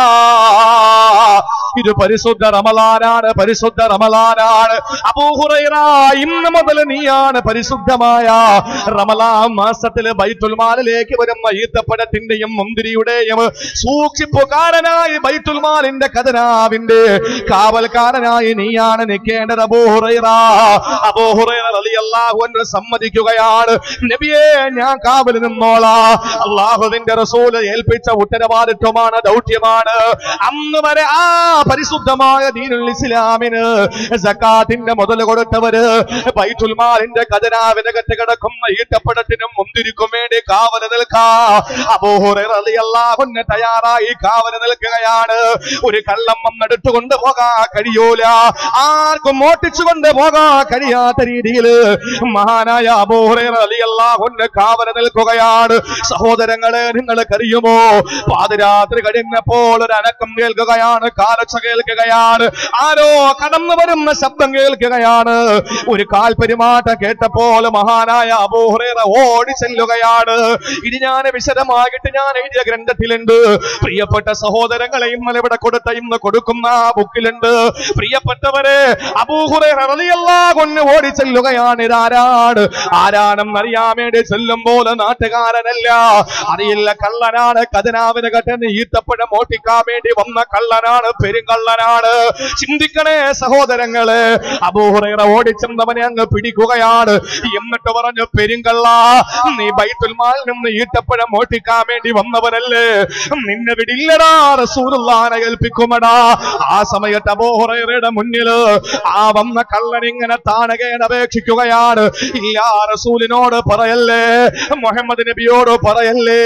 ഇത് പരിശുദ്ധ റമളാനാണ്, പരിശുദ്ധ റമളാനാണ്. അബൂ ഹുറൈറ, ഇന്ന് മുതൽ നീയാണ് പരിശുദ്ധമായ റമളാൻ മാസത്തിൽ ബൈത്തുൽ മാലിലേക്ക് വരുന്ന ഈത്തപ്പഴത്തിന്റെയും മുന്തിരിയുടെയും സൂക്ഷിപ്പുകാരനായി ബൈത്തുൽ മാലിന്റെ ഖജനാവിന്റെ കാവൽക്കാരനായി നീയാണ് നിൽക്കേണ്ടത്. അബൂ ഹുറൈറ, അബൂ ഹുറൈറ റളിയല്ലാഹു അൻഹു സമ്മതിക്കുക, നബിയേ, ഞാൻ കാവൽ നിന്നോളാ. അള്ളാഹുവിന്റെ റസൂൽ ഏൽപ്പിച്ച ഉത്തരവാദിത്വമാണ്, ദൗത്യമാണ്. അന്ന് വരെ ആ പരിശുദ്ധമായ ദീനുൽ ഇസ്ലാമിന് സകാത്തിന്റെ മുതൽ കൊടുത്തവര് ബൈത്തുൽ മാലിന്റെ ഖജനാവിനകത്ത് കിടക്കുന്ന ഈത്തപ്പഴത്തിനും മുന്തിരിക്കും വേണ്ടി കാവൽ നിൽക്കാ. അബൂ ഹുറൈറ റളിയല്ലാഹു അൻഹു തയ്യാറായി കാവൽ നിൽക്കുകയാണ്. ഒരു കള്ളം വന്നെടുത്തുകൊണ്ട് പോകാൻ കഴിയൂല, ആർക്കും മോട്ടിച്ചുകൊണ്ട് പോകാൻ കഴിയാത്ത രീതിയിൽ മഹാനായ അബൂ ഹുറൈറ റളിയല്ലാഹു അൻഹു കാവൽ നിൽക്കുകയാണ്. സഹോദരങ്ങളെ, നിങ്ങൾക്കറിയുമോ, പാതിരാത്രി കഴിഞ്ഞപ്പോൾ ഒരു അനക്കം കേൾക്കുകയാണ്, കാലൊച്ച കേൾക്കുകയാണ്, ആരോ കടന്നു വരുന്ന ശബ്ദം കേൾക്കുകയാണ്. ഒരു കാൽ പെരുമാറ്റം കേട്ടപ്പോൾ മഹാനായ അബൂ ഹുറൈറ ഓടി ചെല്ലുകയാണ്. ഇത് ഞാൻ വിശദമായിട്ട് ഞാൻ എഴുതിയ ഗ്രന്ഥത്തിലുണ്ട്. പ്രിയപ്പെട്ട സഹോദരങ്ങളെ, ഇന്നലെ ഇവിടെ കൊടുത്ത, ഇന്ന് കൊടുക്കുന്ന ബുക്കിലുണ്ട്. പ്രിയപ്പെട്ടവരെ, അബൂ ഹുറൈറ റളിയല്ലാഹു അൻഹു ഓടി ചെല്ലുകയാണ്. ഇതാരാണ്? ആരാണെന്നറിയാൻ വേണ്ടി ചെല്ലുമ്പോൾ നാട്ടുകാരനല്ല, അറിയില്ല, കള്ളനാണ്. ഖജനാവിന് കെട്ടുന്ന ഈത്തപ്പഴം മോട്ടിക്കാൻ വേണ്ടി വന്ന കള്ളനാണ്, പെരുങ്കള്ളനാണ്. ചിന്തിക്കണേ സഹോദരങ്ങളെ. അബൂ ഹുറൈറ ഓടിച്ചെന്നവനെ അങ്ങ് പിടിക്കുകയാണ്. എന്നിട്ട് പറഞ്ഞു, പെരുങ്കള്ള, നീ ബൈത്തുൽ മാലിൽ നിന്ന് ഈത്തപ്പഴം മോട്ടിക്കാൻ വേണ്ടി വന്നവനല്ലേ, നിന്നെ വിടില്ലടാ, റസൂലുള്ളാഹിനെ ഏൽപ്പിക്കുമടാ. ആ സമയത്ത് അബൂ ഹുറൈറയുടെ മുന്നിൽ ആ വന്ന കള്ളൻ ഇങ്ങനെ താണകേണ അപേക്ഷിക്കുകയാണ്, ഇല്ല, റസൂലിനോട് പറയല്ലേ, മുഹമ്മദ് നബിയോട് പറയല്ലേ,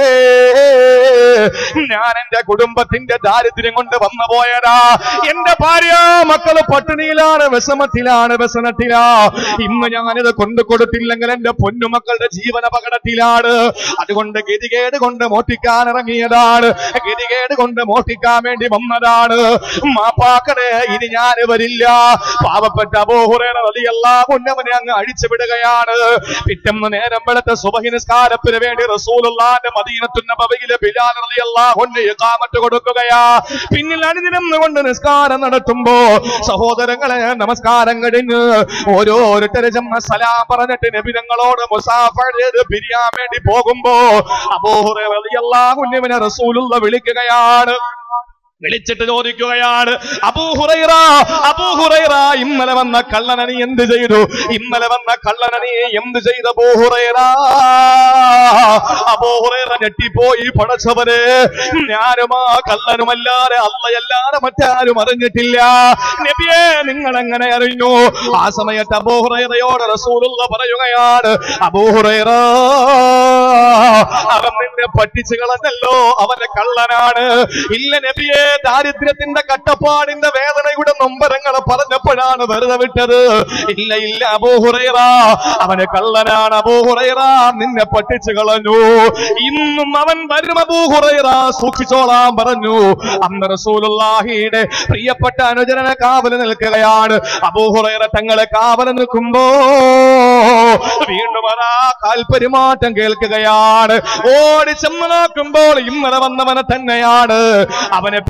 ഞാൻ എന്റെ കുടുംബത്തിന്റെ ദാരിദ്ര്യം കൊണ്ട് വന്നു പോയതാ. എന്റെ ഭാര്യ മക്കള് പട്ടിണിയിലാണ്, വിഷമത്തിലാണ്, വ്യസനത്തിലാ. ഇന്ന് ഞാനിത് കൊണ്ടു കൊടുത്തില്ലെങ്കിൽ എന്റെ പൊന്നുമക്കളുടെ ജീവൻ അപകടത്തിലാണ്. അതുകൊണ്ട് ഗതികേട് കൊണ്ട് മോട്ടിക്കാൻ ഇറങ്ങിയതാണ്, ഗതികേട് കൊണ്ട് മോട്ടിക്കാൻ വേണ്ടി വന്നതാണ്. മാപ്പാക്കണേ, ഇനി ഞാൻ വരില്ല. പാവപ്പെട്ട അബൂ ഹുറൈറ റളിയല്ലാഹു അൻഹു അവനെ അങ്ങ് അഴിച്ചു വിടുകയാണ്. പിറ്റേന്ന് നേരം വെളുത്ത സുബഹി നിസ്കാരത്തിന് വേണ്ടി റസൂലുള്ളാഹിന്റെ മദീനത്തുൻ നബവിയിലെ ബിലാൽ റളിയല്ലാഹു അൻഹു ഇഖാമത്ത് കൊടുക്കുകയാ. പിന്നിൽ അണിനിരന്നുകൊണ്ട് നിസ്കാരം നടത്തുമ്പോ സഹോദരങ്ങളെ, നമസ്കാരം കഴിഞ്ഞ് ഓരോരുത്തരെ സലാം പറഞ്ഞിട്ട് നബി തങ്ങളോട് മുസാഫഹ ചെയ്ത് പിരിയാൻ വേണ്ടി പോകുമ്പോ അബൂ ഹുറൈറ റളിയല്ലാഹു അൻഹുവിനെ റസൂലുള്ളാഹി വിളിക്കുകയാണ്. വിളിച്ചിട്ട് ചോദിക്കുകയാണ്, അബൂ ഹുറൈറ, അബൂ ഹുറൈറ, ഇന്നലെ വന്ന കള്ളനെ നീ എന്ത് ചെയ്തു? ഇന്നലെ വന്ന കള്ളനെ നീ എന്ത് ചെയ്തു അബൂ ഹുറൈറ? അബൂ ഹുറൈറ ഞെട്ടിപ്പോയി. പടച്ചവനെ, ഞാനും ആ കള്ളനുമല്ലാതെ അള്ളയല്ലാതെ മറ്റാരും അറിഞ്ഞിട്ടില്ല. നബിയെ, നിങ്ങൾ എങ്ങനെ അറിഞ്ഞു? ആ സമയത്ത് അബൂ ഹുറൈറയോട് റസൂലുള്ളാഹി പറയുകയാണ്, അബൂ ഹുറൈറ, അവൻ നിന്നെ പറ്റിച്ചു കളഞ്ഞല്ലോ, അവന്റെ കള്ളനാണ്. ഇല്ല നബിയെ, ദാരിദ്ര്യത്തിന്റെ കട്ടപ്പാടിന്റെ വേദനയുടെ നൊമ്പരങ്ങൾ പറഞ്ഞപ്പോഴാണ് വെറുതെ വിട്ടത്. ഇല്ല ഇല്ല അബൂ ഹുറൈറ, അവന് കള്ളനാണ്. അബൂ ഹുറൈറ, നിന്നെ പറ്റിച്ചു കളഞ്ഞു. ഇന്നും അവൻ വരും അബൂ ഹുറൈറ, സൂക്ഷിച്ചോളാൻ പറഞ്ഞു. അന്ന് റസൂലുള്ളാഹിയുടെ പ്രിയപ്പെട്ട അനുചരനെ കാവല് നിൽക്കുകയാണ്. അബൂ ഹുറൈറ തങ്ങളെ കാവല് നിൽക്കുമ്പോ വീണ്ടും ആ കാൽപെരുമാറ്റം കേൾക്കുകയാണ്. ഓടി ചെന്ന് നോക്കുമ്പോൾ ഇന്നലെ വന്നവനെ തന്നെയാണ്. അവനെ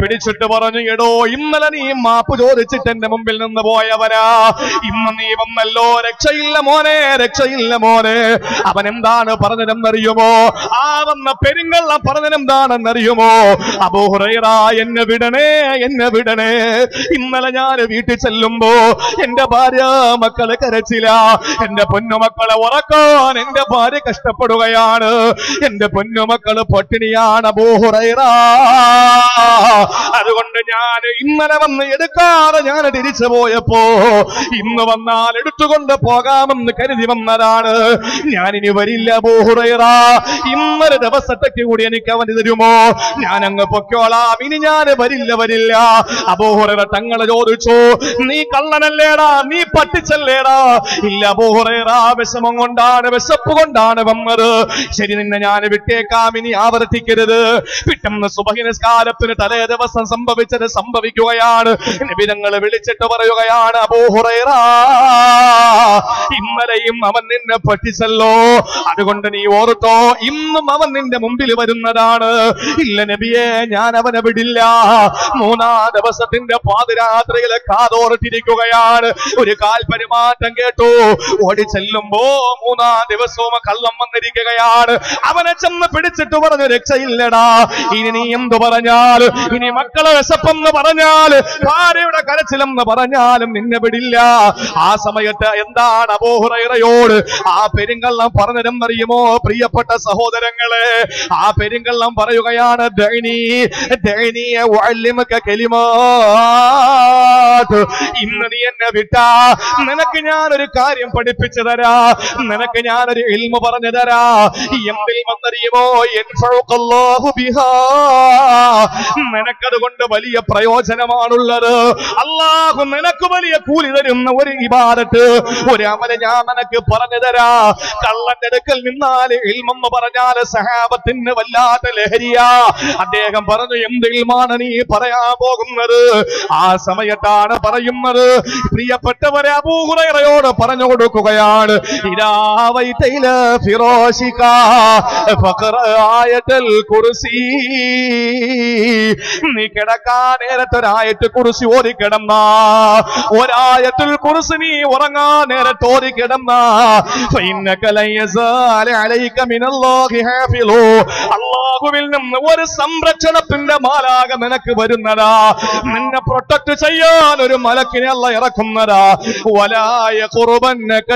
പിടിച്ചിട്ട് പറഞ്ഞു, എടോ ഇന്നലെ നീ മാപ്പ് ചോദിച്ചിട്ട് എന്റെ മുമ്പിൽ നിന്ന് പോയവനാ, ഇന്ന് നീ വന്നല്ലോ, രക്ഷയില്ല മോനെ, രക്ഷയില്ല മോനെ. അവൻ എന്താണ് പറഞ്ഞതെന്നറിയുമോ? ആ വന്ന പെരുങ്കള്ളം പറഞ്ഞതെന്താണെന്നറിയുമോ? അബൂ ഹുറൈറ, എന്നെ വിടണേ, എന്നെ വിടണേ. ഇന്നലെ ഞാൻ വീട്ടിൽ ചെല്ലുമ്പോ എന്റെ ഭാര്യ മക്കളെ കരച്ചില്ല, എന്റെ പൊന്നുമക്കളെ ഉറക്കാൻ എന്റെ ഭാര്യ കഷ്ടപ്പെടുകയാണ്, എന്റെ പൊന്നുമക്കള് പട്ടിണിയാണ് അബൂ ഹുറൈറ. അതുകൊണ്ട് ഞാൻ ഇന്നലെ വന്ന് എടുക്കാതെ ഞാൻ തിരിച്ചു പോയപ്പോ ഇന്ന് വന്നാൽ എടുത്തുകൊണ്ട് പോകാമെന്ന് കരുതി വന്നതാണ്. ഞാനിനി വരില്ല അബൂ ഹുറൈറ, ഇന്നൊരു ദിവസത്തേക്ക് കൂടി എനിക്ക് അവന് തരുമോ? ഞാൻ അങ്ങ് പൊക്കോളാം, ഇനി ഞാൻ വരില്ല. അബൂ ഹുറൈറ തങ്ങൾ ചോദിച്ചു, നീ കള്ളനല്ലേടാ, നീ പട്ടിച്ചല്ലേടാ? ഇല്ല അബൂ ഹുറൈറ, വിഷമം കൊണ്ടാണ്, വിശപ്പ് കൊണ്ടാണ് വന്നത്. ശരി, നിന്നെ ഞാൻ വിട്ടേക്കാം, ഇനി ആവർത്തിക്കരുത്. പിറ്റേന്ന് സുബഹി നിസ്കാരത്തിന് തലേ ദിവസം സംഭവിച്ചത് സംഭവിക്കുകയാണ്. നബി തങ്ങൾ വിളിച്ചിട്ട് പറയുകയാണ്, അബൂ ഹുറൈറ, ഇന്നലെയും അവൻ നിന്നെ പറ്റിച്ചല്ലോ, അതുകൊണ്ട് നീ ഓർത്തോ, ഇന്നും അവൻ നിന്റെ മുമ്പിൽ വരുന്നതാണ്. ഇല്ല നബിയെ, ഞാൻ അവനെ വിടില്ല. മൂന്നാം ദിവസത്തിന്റെ പാതിരാത്രിയിലെ കാതോർത്തിരിക്കുകയാണ്. ഒരു കാൽ പെരുമാറ്റം കേട്ടു. ഓടി ചെല്ലുമ്പോ മൂന്നാം ദിവസവും കള്ളം വന്നിരിക്കുകയാണ്. അവനെ ചെന്ന് പിടിച്ചിട്ട് പറഞ്ഞു, രക്ഷയില്ലടാ, ഇനി നീ എന്തു പറഞ്ഞാലും, ഇനി മക്കളെ വിശപ്പെന്ന് പറഞ്ഞാല്, ഭാര്യയുടെ കരച്ചിലെന്ന് പറഞ്ഞാലും നിന്നെ വിടില്ല. ആ സമയത്ത് എന്താണ് അബൂ ഹുറൈറയോട് ആ പെരുങ്കള്ളം പറഞ്ഞതെന്നറിയുമോ പ്രിയപ്പെട്ട സഹോദരങ്ങളെ? ആ പെരുങ്കള്ളം പറയുകയാണ്, ഇന്ന് നീ എന്നെ വിട്ടാ നിനക്ക് ഞാനൊരു കാര്യം പഠിപ്പിച്ചു തരാ, നിനക്ക് ഞാനൊരു ഇൽമു പറഞ്ഞു തരാ. എന്തിൽ വന്നറിയുമോ? നിനക്കതുകൊണ്ട് വലിയ പ്രയോജനമാണുള്ളത്. അല്ലാഹു നിനക്ക് വലിയ കൂലി തരുന്ന ഒരു ഇബാദത്ത്, ഒരു അമല് ഞാൻ നിനക്ക് പറഞ്ഞു തരാ. കള്ളന്റെ അടുക്കൽ നിന്നാല് ഇൽമെന്ന് പറഞ്ഞാല് സഹാബത്തിന് വല്ലാത്ത ലഹരിയാ. അദ്ദേഹം പറഞ്ഞു, എന്ത് ഇൽമാണ് നീ പറയാൻ പോകുന്നത്? ആ സമയത്താണ് പറയുന്നത്, പ്രിയപ്പെട്ടവരെ, അബൂ ഹുറൈറയോട് പറഞ്ഞു കൊടുക്കുകയാണ്, ഇരാവൈതൈല ഫിറോശിക ഫഖറ ആയത്തുൽ കുർസി. നീ കിടക്കാൻ നേരത്തെ ഒരായത്തുൽ കുർസി ഓതി കിടന്നാ, ഒരായത്തുൽ കുർസി നീ ഉറങ്ങാൻ നേരത്തെ ഓതി കിടന്നാ, ഫഇന്നക ലയസാല അലൈക മിനല്ലാഹി ഹാഫിളു, അല്ലാഹുവിൽ നിന്ന് ഒരു സംരക്ഷണത്തിന്റെ മാലാഖ നിനക്ക് വരുന്നതാ, നിന്നെ പ്രൊട്ടക്ട് ചെയ്യാൻ ഒരു മലക്കിനെ അല്ലാഹു ഇറക്കുന്നതാ. വലാ യഖുറുബന്നക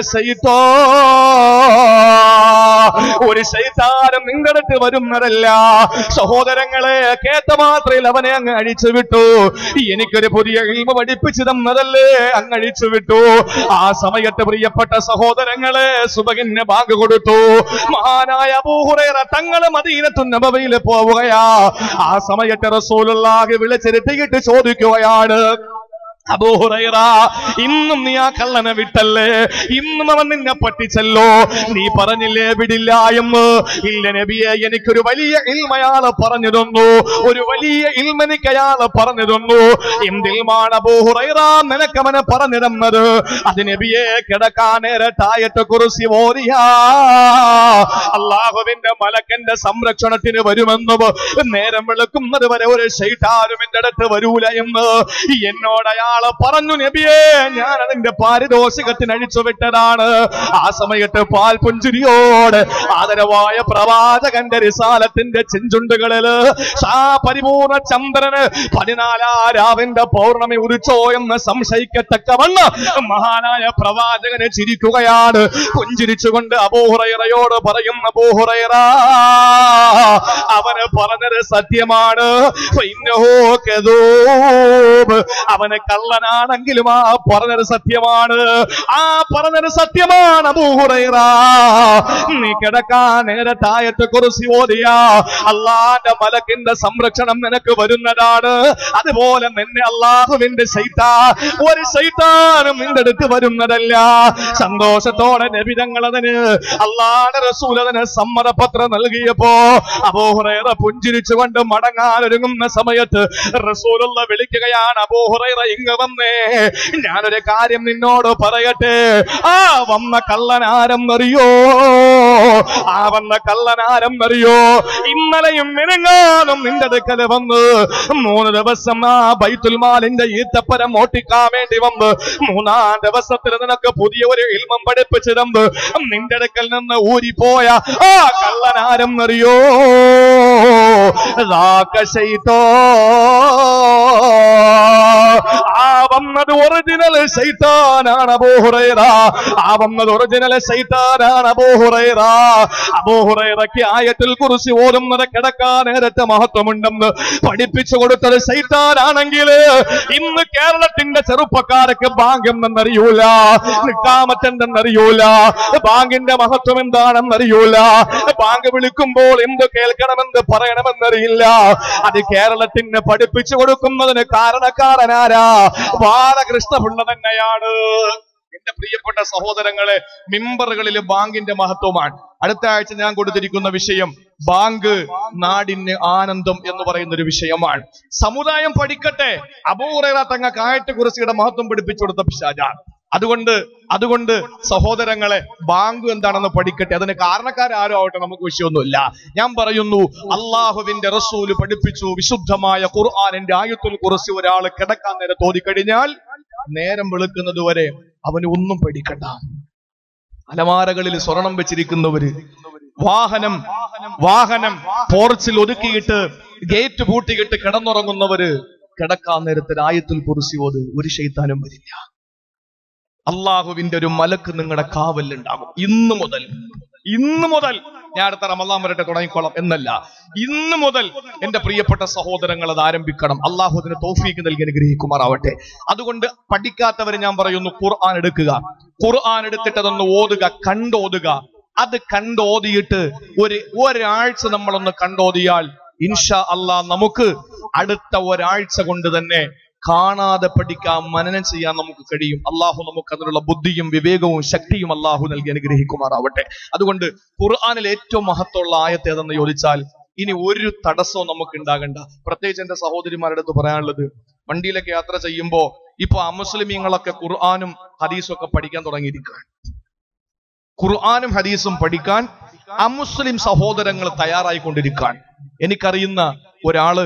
ശൈത്താൻ, ഒരു ശൈത്താനും നിങ്ങളുടെ അടുത്ത് വരുന്നതല്ല. സഹോദരങ്ങളെ, കേട്ട മാത്രയിൽ അവനെ അങ്ങ് അഴിച്ചു വിട്ടു. എനിക്കൊരു പുതിയ ഇൽമു പഠിപ്പിച്ചു തന്നതല്ലേ, അങ്ങ് അഴിച്ചു വിട്ടു. ആ സമയത്ത് പ്രിയപ്പെട്ട സഹോദരങ്ങളെ, സുബഹിന് ബാങ്ക് കൊടുത്തു. മഹാനായ അബൂ ഹുറൈറ തങ്ങൾ മദീനത്തു നബവിയിൽ പോവുകയാ. ആ സമയത്ത് റസൂലുള്ളാഹി വിളിച്ചിരുത്തിയിട്ട് ചോദിക്കുകയാണ്, അബൂ ഹുറൈറ, ഇന്നും നീ ആ കള്ളനെ വിട്ടല്ലേ? ഇന്നും അവൻ നിന്നെ പറ്റിച്ചല്ലോ, നീ പറഞ്ഞില്ലേ വിടില്ല എന്ന്? ഇല്ല നബിയെ, എനിക്കൊരു വലിയ ഇൽമയാള് പറഞ്ഞു തന്നു, ഒരു വലിയ ഇൽമനിക്ക് അയാള് പറഞ്ഞു തന്നു. എന്തിൽമാണ് അബൂ ഹുറൈറ നിനക്കവനെ പറഞ്ഞു തന്നത്? അത് നബിയെ, കിടക്കാൻ നേരത്തായത്തെ കുറിച്ച് ഓരിയാ അല്ലാഹുവിന്റെ മലക്കന്റെ സംരക്ഷണത്തിന് വരുമെന്നും നേരം വെളുക്കുന്നത് വരെ ഒരു ശൈത്താനും എന്റെ അടുത്ത് വരൂല എന്ന് എന്നോട് അയാൾ പറഞ്ഞു. നബിയെ, ഞാൻ അതിന്റെ പാരിതോഷികത്തിന് അഴിച്ചുവിട്ടതാണ്. ആ സമയത്ത് പാൽ പുഞ്ചിരിയോട് ആദരവായ പ്രവാചകന്റെ റിസാലത്തിന്റെ ചെഞ്ചുണ്ടുകളില് പരിപൂർണ ചന്ദ്രന് 14 രാവിന്റെ പൗർണമി ഉദിച്ചോ എന്ന് സംശയിക്കത്തക്കവണ്ണം മഹാനായ പ്രവാചകനെ ചിരിക്കുകയാണ്. പുഞ്ചിരിച്ചുകൊണ്ട് അബൂ ഹുറൈറയോട് പറയുന്ന, അബൂ ഹുറൈറ, അവന് പറഞ്ഞത് സത്യമാണ്, അവന് കള്ളനാണെങ്കിലും ആ പറഞ്ഞത് സത്യമാണ്, ആ പറഞ്ഞത് സത്യമാണ്. അബൂ ഹുറൈറ, നീ കിടക്കാൻ നേരത്തായത്തെ കുറിച്ച് ഓതിയാ അല്ലാഹുവിന്റെ മലക്കിന്റെ സംരക്ഷണം നിനക്ക് വരുന്നതാണ്. അതുപോലെ നിന്നെ അല്ലാഹുവിന്റെ ശൈത്താൻ, ഒരു ശൈത്താനും നിന്റെ അടുത്ത് വരുന്നതല്ല. സന്തോഷത്തോടെ നബി തങ്ങൾ അതിന്, അല്ലാഹുവിന്റെ റസൂൽ അതിന് സമ്മതപത്രം നൽകിയപ്പോ അബൂ ഹുറൈറ പുഞ്ചിരിച്ചുകൊണ്ട് മടങ്ങാൻ ഒരുങ്ങുന്ന സമയത്ത് റസൂലുള്ള വിളിക്കുകയാണ്, അബൂ ഹുറൈറ ഇങ്ങ് വന്നേ, ഞാനൊരു കാര്യം നിന്നോട് പറയട്ടെ. ആ വന്ന കള്ളൻ ആരെന്നറിയോ? ആ ആ വന്ന കള്ളനാരം അറിയോ? ഇന്നലെയും മിനങ്ങാനും നിന്റെ അടുക്കൽ വന്ന് 3 ദിവസം ആ ബൈത്തുൽ മാലിന്റെ ഈത്തപ്പരം ഓട്ടിക്കാൻ വേണ്ടി വന്ന് 3-ാം ദിവസത്തിൽ നിനക്ക് പുതിയ ഒരു ഇൽമം പഠിപ്പിച്ചു തന്ന് നിന്റെ അടുക്കൽ നിന്ന് ഊരിപ്പോയ ആ കള്ളനാരം അറിയോ? ആ വന്നത് ഒറിജിനൽ ശൈത്താനാണ് അബൂ ഹുറൈറ. ആ വന്നത് ഒറിജിനൽ ശൈത്താനാണ് അബൂ ഹുറൈറ. അബൂ ഹുറൈറയ്ക്ക് ആയത്തുൽ കുർസി ഓതുന്നത് കിടക്കാൻ നേരത്തെ മഹത്വമുണ്ടെന്ന് പഠിപ്പിച്ചു കൊടുത്തത് ശൈത്താനാണെങ്കിൽ ഇന്ന് കേരളത്തിന്റെ ചെറുപ്പക്കാർക്ക് ബാങ്ക് എന്തെന്നറിയൂല, നിക്കാമത്തെന്തെന്നറിയൂല, ബാങ്കിന്റെ മഹത്വം എന്താണെന്നറിയൂല, ബാങ്ക് വിളിക്കുമ്പോൾ എന്ത് കേൾക്കണമെന്ന് പറയണമെന്നറിയില്ല. അത് കേരളത്തിന് പഠിപ്പിച്ചു കൊടുക്കുന്നതിന് കാരണക്കാരനാരാ? ബാലകൃഷ്ണപിള്ള തന്നെയാണ്. എന്റെ പ്രിയപ്പെട്ട സഹോദരങ്ങളെ, മിമ്പറുകളിൽ ബാങ്കിന്റെ മഹത്വമാണ്. അടുത്ത ആഴ്ച ഞാൻ കൊടുത്തിരിക്കുന്ന വിഷയം ബാങ്ക് നാടിന് ആനന്ദം എന്ന് പറയുന്ന ഒരു വിഷയമാണ്. സമുദായം പഠിക്കട്ടെ. അബൂ ഹുറൈറ തങ്ങൾക്ക് ആയത്തുൽ കുർസിയുടെ മഹത്വം പഠിപ്പിച്ചു കൊടുത്ത പിശാചാണ്. അതുകൊണ്ട് സഹോദരങ്ങളെ, ബാങ്ക് എന്താണെന്ന് പഠിക്കട്ടെ. അതിന് കാരണക്കാരും ആവട്ടെ, നമുക്ക് വിഷയമൊന്നുമില്ല. ഞാൻ പറയുന്നു, അള്ളാഹുവിന്റെ റസൂല് പഠിപ്പിച്ചു, വിശുദ്ധമായ ഖുർആനിന്റെ ആയത്തുൽ കുർസി ഒരാൾ കിടക്കാൻ നേരം തോന്നിക്കഴിഞ്ഞാൽ നേരം വെളുക്കുന്നത് വരെ അവന് ഒന്നും പഠിക്കണ്ട. അലമാരകളിൽ സ്വർണം വെച്ചിരിക്കുന്നവര്, വാഹനം പോർച്ചിൽ ഒതുക്കിയിട്ട് ഗേറ്റ് പൂട്ടിയിട്ട് കിടന്നുറങ്ങുന്നവര് കിടക്കാൻ നേരത്തെ ആയത്തുൽ കുർസി ഓത്, ഒരു ശൈത്താനും വരില്ല. അള്ളാഹുവിന്റെ ഒരു മലക്ക് നിങ്ങളുടെ കാവലുണ്ടാകും. ഇന്ന് മുതൽ ഞാൻ അടുത്ത റമദാൻ വരട്ടെ തുടങ്ങിക്കോളാം എന്നല്ല, ഇന്ന് മുതൽ എന്റെ പ്രിയപ്പെട്ട സഹോദരങ്ങൾ അത് ആരംഭിക്കണം. അള്ളാഹു അതിന് തൗഫീക്ക് നൽകി അനുഗ്രഹിക്കുമാറാവട്ടെ. അതുകൊണ്ട് പഠിക്കാത്തവരെ ഞാൻ പറയുന്നു, ഖുർആൻ എടുക്കുക. ഖുർആൻ എടുത്തിട്ട് അതൊന്ന് ഓതുക, കണ്ടോതുക. അത് കണ്ടോതിയിട്ട് ഒരാഴ്ച നമ്മളൊന്ന് കണ്ടോതിയാൽ ഇൻഷാ അള്ളാഹ് നമുക്ക് അടുത്ത ഒരാഴ്ച കൊണ്ട് തന്നെ കാണാതെ പഠിക്കാൻ, മനനം ചെയ്യാൻ നമുക്ക് കഴിയും. അള്ളാഹു നമുക്ക് അതിനുള്ള ബുദ്ധിയും വിവേകവും ശക്തിയും അള്ളാഹു നൽകി അനുഗ്രഹിക്കുമാറാവട്ടെ. അതുകൊണ്ട് ഖുർആനിൽ ഏറ്റവും മഹത്വമുള്ള ആയത്ത് ഏതെന്ന് ചോദിച്ചാൽ ഇനി ഒരു തടസ്സവും നമുക്ക് ഉണ്ടാകണ്ട. പ്രത്യേകിച്ച് എന്റെ സഹോദരിമാരുടെ അടുത്ത് പറയാനുള്ളത്, വണ്ടിയിലൊക്കെ യാത്ര ചെയ്യുമ്പോ ഇപ്പൊ അമുസ്ലിമീങ്ങളൊക്കെ ഖുർആനും ഹദീസും ഒക്കെ പഠിക്കാൻ തുടങ്ങിയിരിക്കുകയാണ്. ഖുർആനും ഹദീസും പഠിക്കാൻ അമുസ്ലിം സഹോദരങ്ങൾ തയ്യാറായിക്കൊണ്ടിരിക്കുകയാണ്. എനിക്കറിയുന്ന ഒരാള്,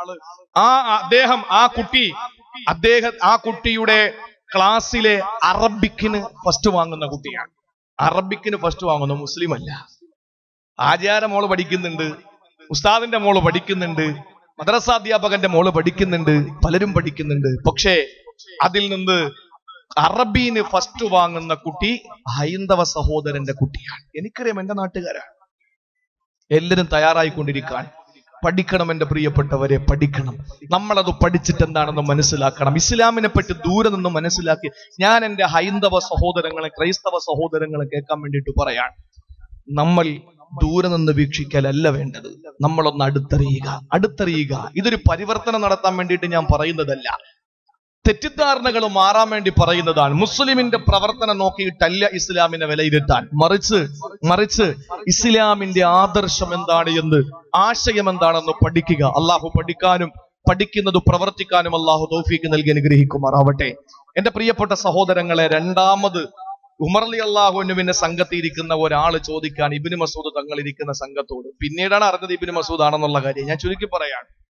ആ കുട്ടിയുടെ ക്ലാസ്സിലെ അറബിക്കിന് ഫസ്റ്റ് വാങ്ങുന്ന കുട്ടിയാണ്. അറബിക്കിന് ഫസ്റ്റ് വാങ്ങുന്ന മുസ്ലിം അല്ല. ആചാര്യ മോള് പഠിക്കുന്നുണ്ട്, ഉസ്താദിന്റെ മോള് പഠിക്കുന്നുണ്ട്, മദ്രസാധ്യാപകന്റെ മോള് പഠിക്കുന്നുണ്ട്, പലരും പഠിക്കുന്നുണ്ട്. പക്ഷേ അതിൽ നിന്ന് അറബീന് ഫസ്റ്റ് വാങ്ങുന്ന കുട്ടി ഹൈന്ദവ സഹോദരന്റെ കുട്ടിയാണ്. എനിക്കറിയാം, എന്റെ നാട്ടുകാരാണ്. എല്ലാരും തയ്യാറായിക്കൊണ്ടിരിക്കാൻ പഠിക്കണം. എന്റെ പ്രിയപ്പെട്ടവരെ, പഠിക്കണം. നമ്മളത് പഠിച്ചിട്ട് എന്താണെന്ന് മനസ്സിലാക്കണം. ഇസ്ലാമിനെ പറ്റി ദൂരെ നിന്ന് മനസ്സിലാക്കി ഞാൻ എന്റെ ഹൈന്ദവ സഹോദരങ്ങളെ, ക്രൈസ്തവ സഹോദരങ്ങളെ കേൾക്കാൻ വേണ്ടിയിട്ട് പറയാൻ, നമ്മൾ ദൂരെ നിന്ന് വീക്ഷിക്കലല്ല വേണ്ടത്. നമ്മളൊന്ന് അടുത്തറിയുക. ഇതൊരു പരിവർത്തനം നടത്താൻ വേണ്ടിയിട്ട് ഞാൻ പറയുന്നതല്ല, തെറ്റിദ്ധാരണകൾ മാറാൻ വേണ്ടി പറയുന്നതാണ്. മുസ്ലിമിന്റെ പ്രവർത്തനം നോക്കിയിട്ടല്ല ഇസ്ലാമിനെ വിലയിരുത്താൻ, മറിച്ച് ഇസ്ലാമിന്റെ ആദർശം എന്താണ് എന്ന്, ആശയം എന്താണെന്ന് പഠിക്കുക. അള്ളാഹു പഠിക്കാനും പഠിക്കുന്നത് പ്രവർത്തിക്കാനും അള്ളാഹു തൗഫീക്ക് നൽകി അനുഗ്രഹിക്കുമാറാവട്ടെ. എന്റെ പ്രിയപ്പെട്ട സഹോദരങ്ങളെ, രണ്ടാമത് ഉമർ റളിയല്ലാഹു അൻഹുവിന്റെ സംഘത്തിരിക്കുന്ന ഒരാൾ ചോദിക്കാൻ ഇബ്നു മസ്ഊദ് തങ്ങൾ ഇരിക്കുന്ന സംഘത്തോട്, പിന്നീടാണ് അറിഞ്ഞത് ഇബ്നു മസ്ഊദ് ആണെന്നുള്ള കാര്യം. ഞാൻ ചുരുക്കി പറയാണ്,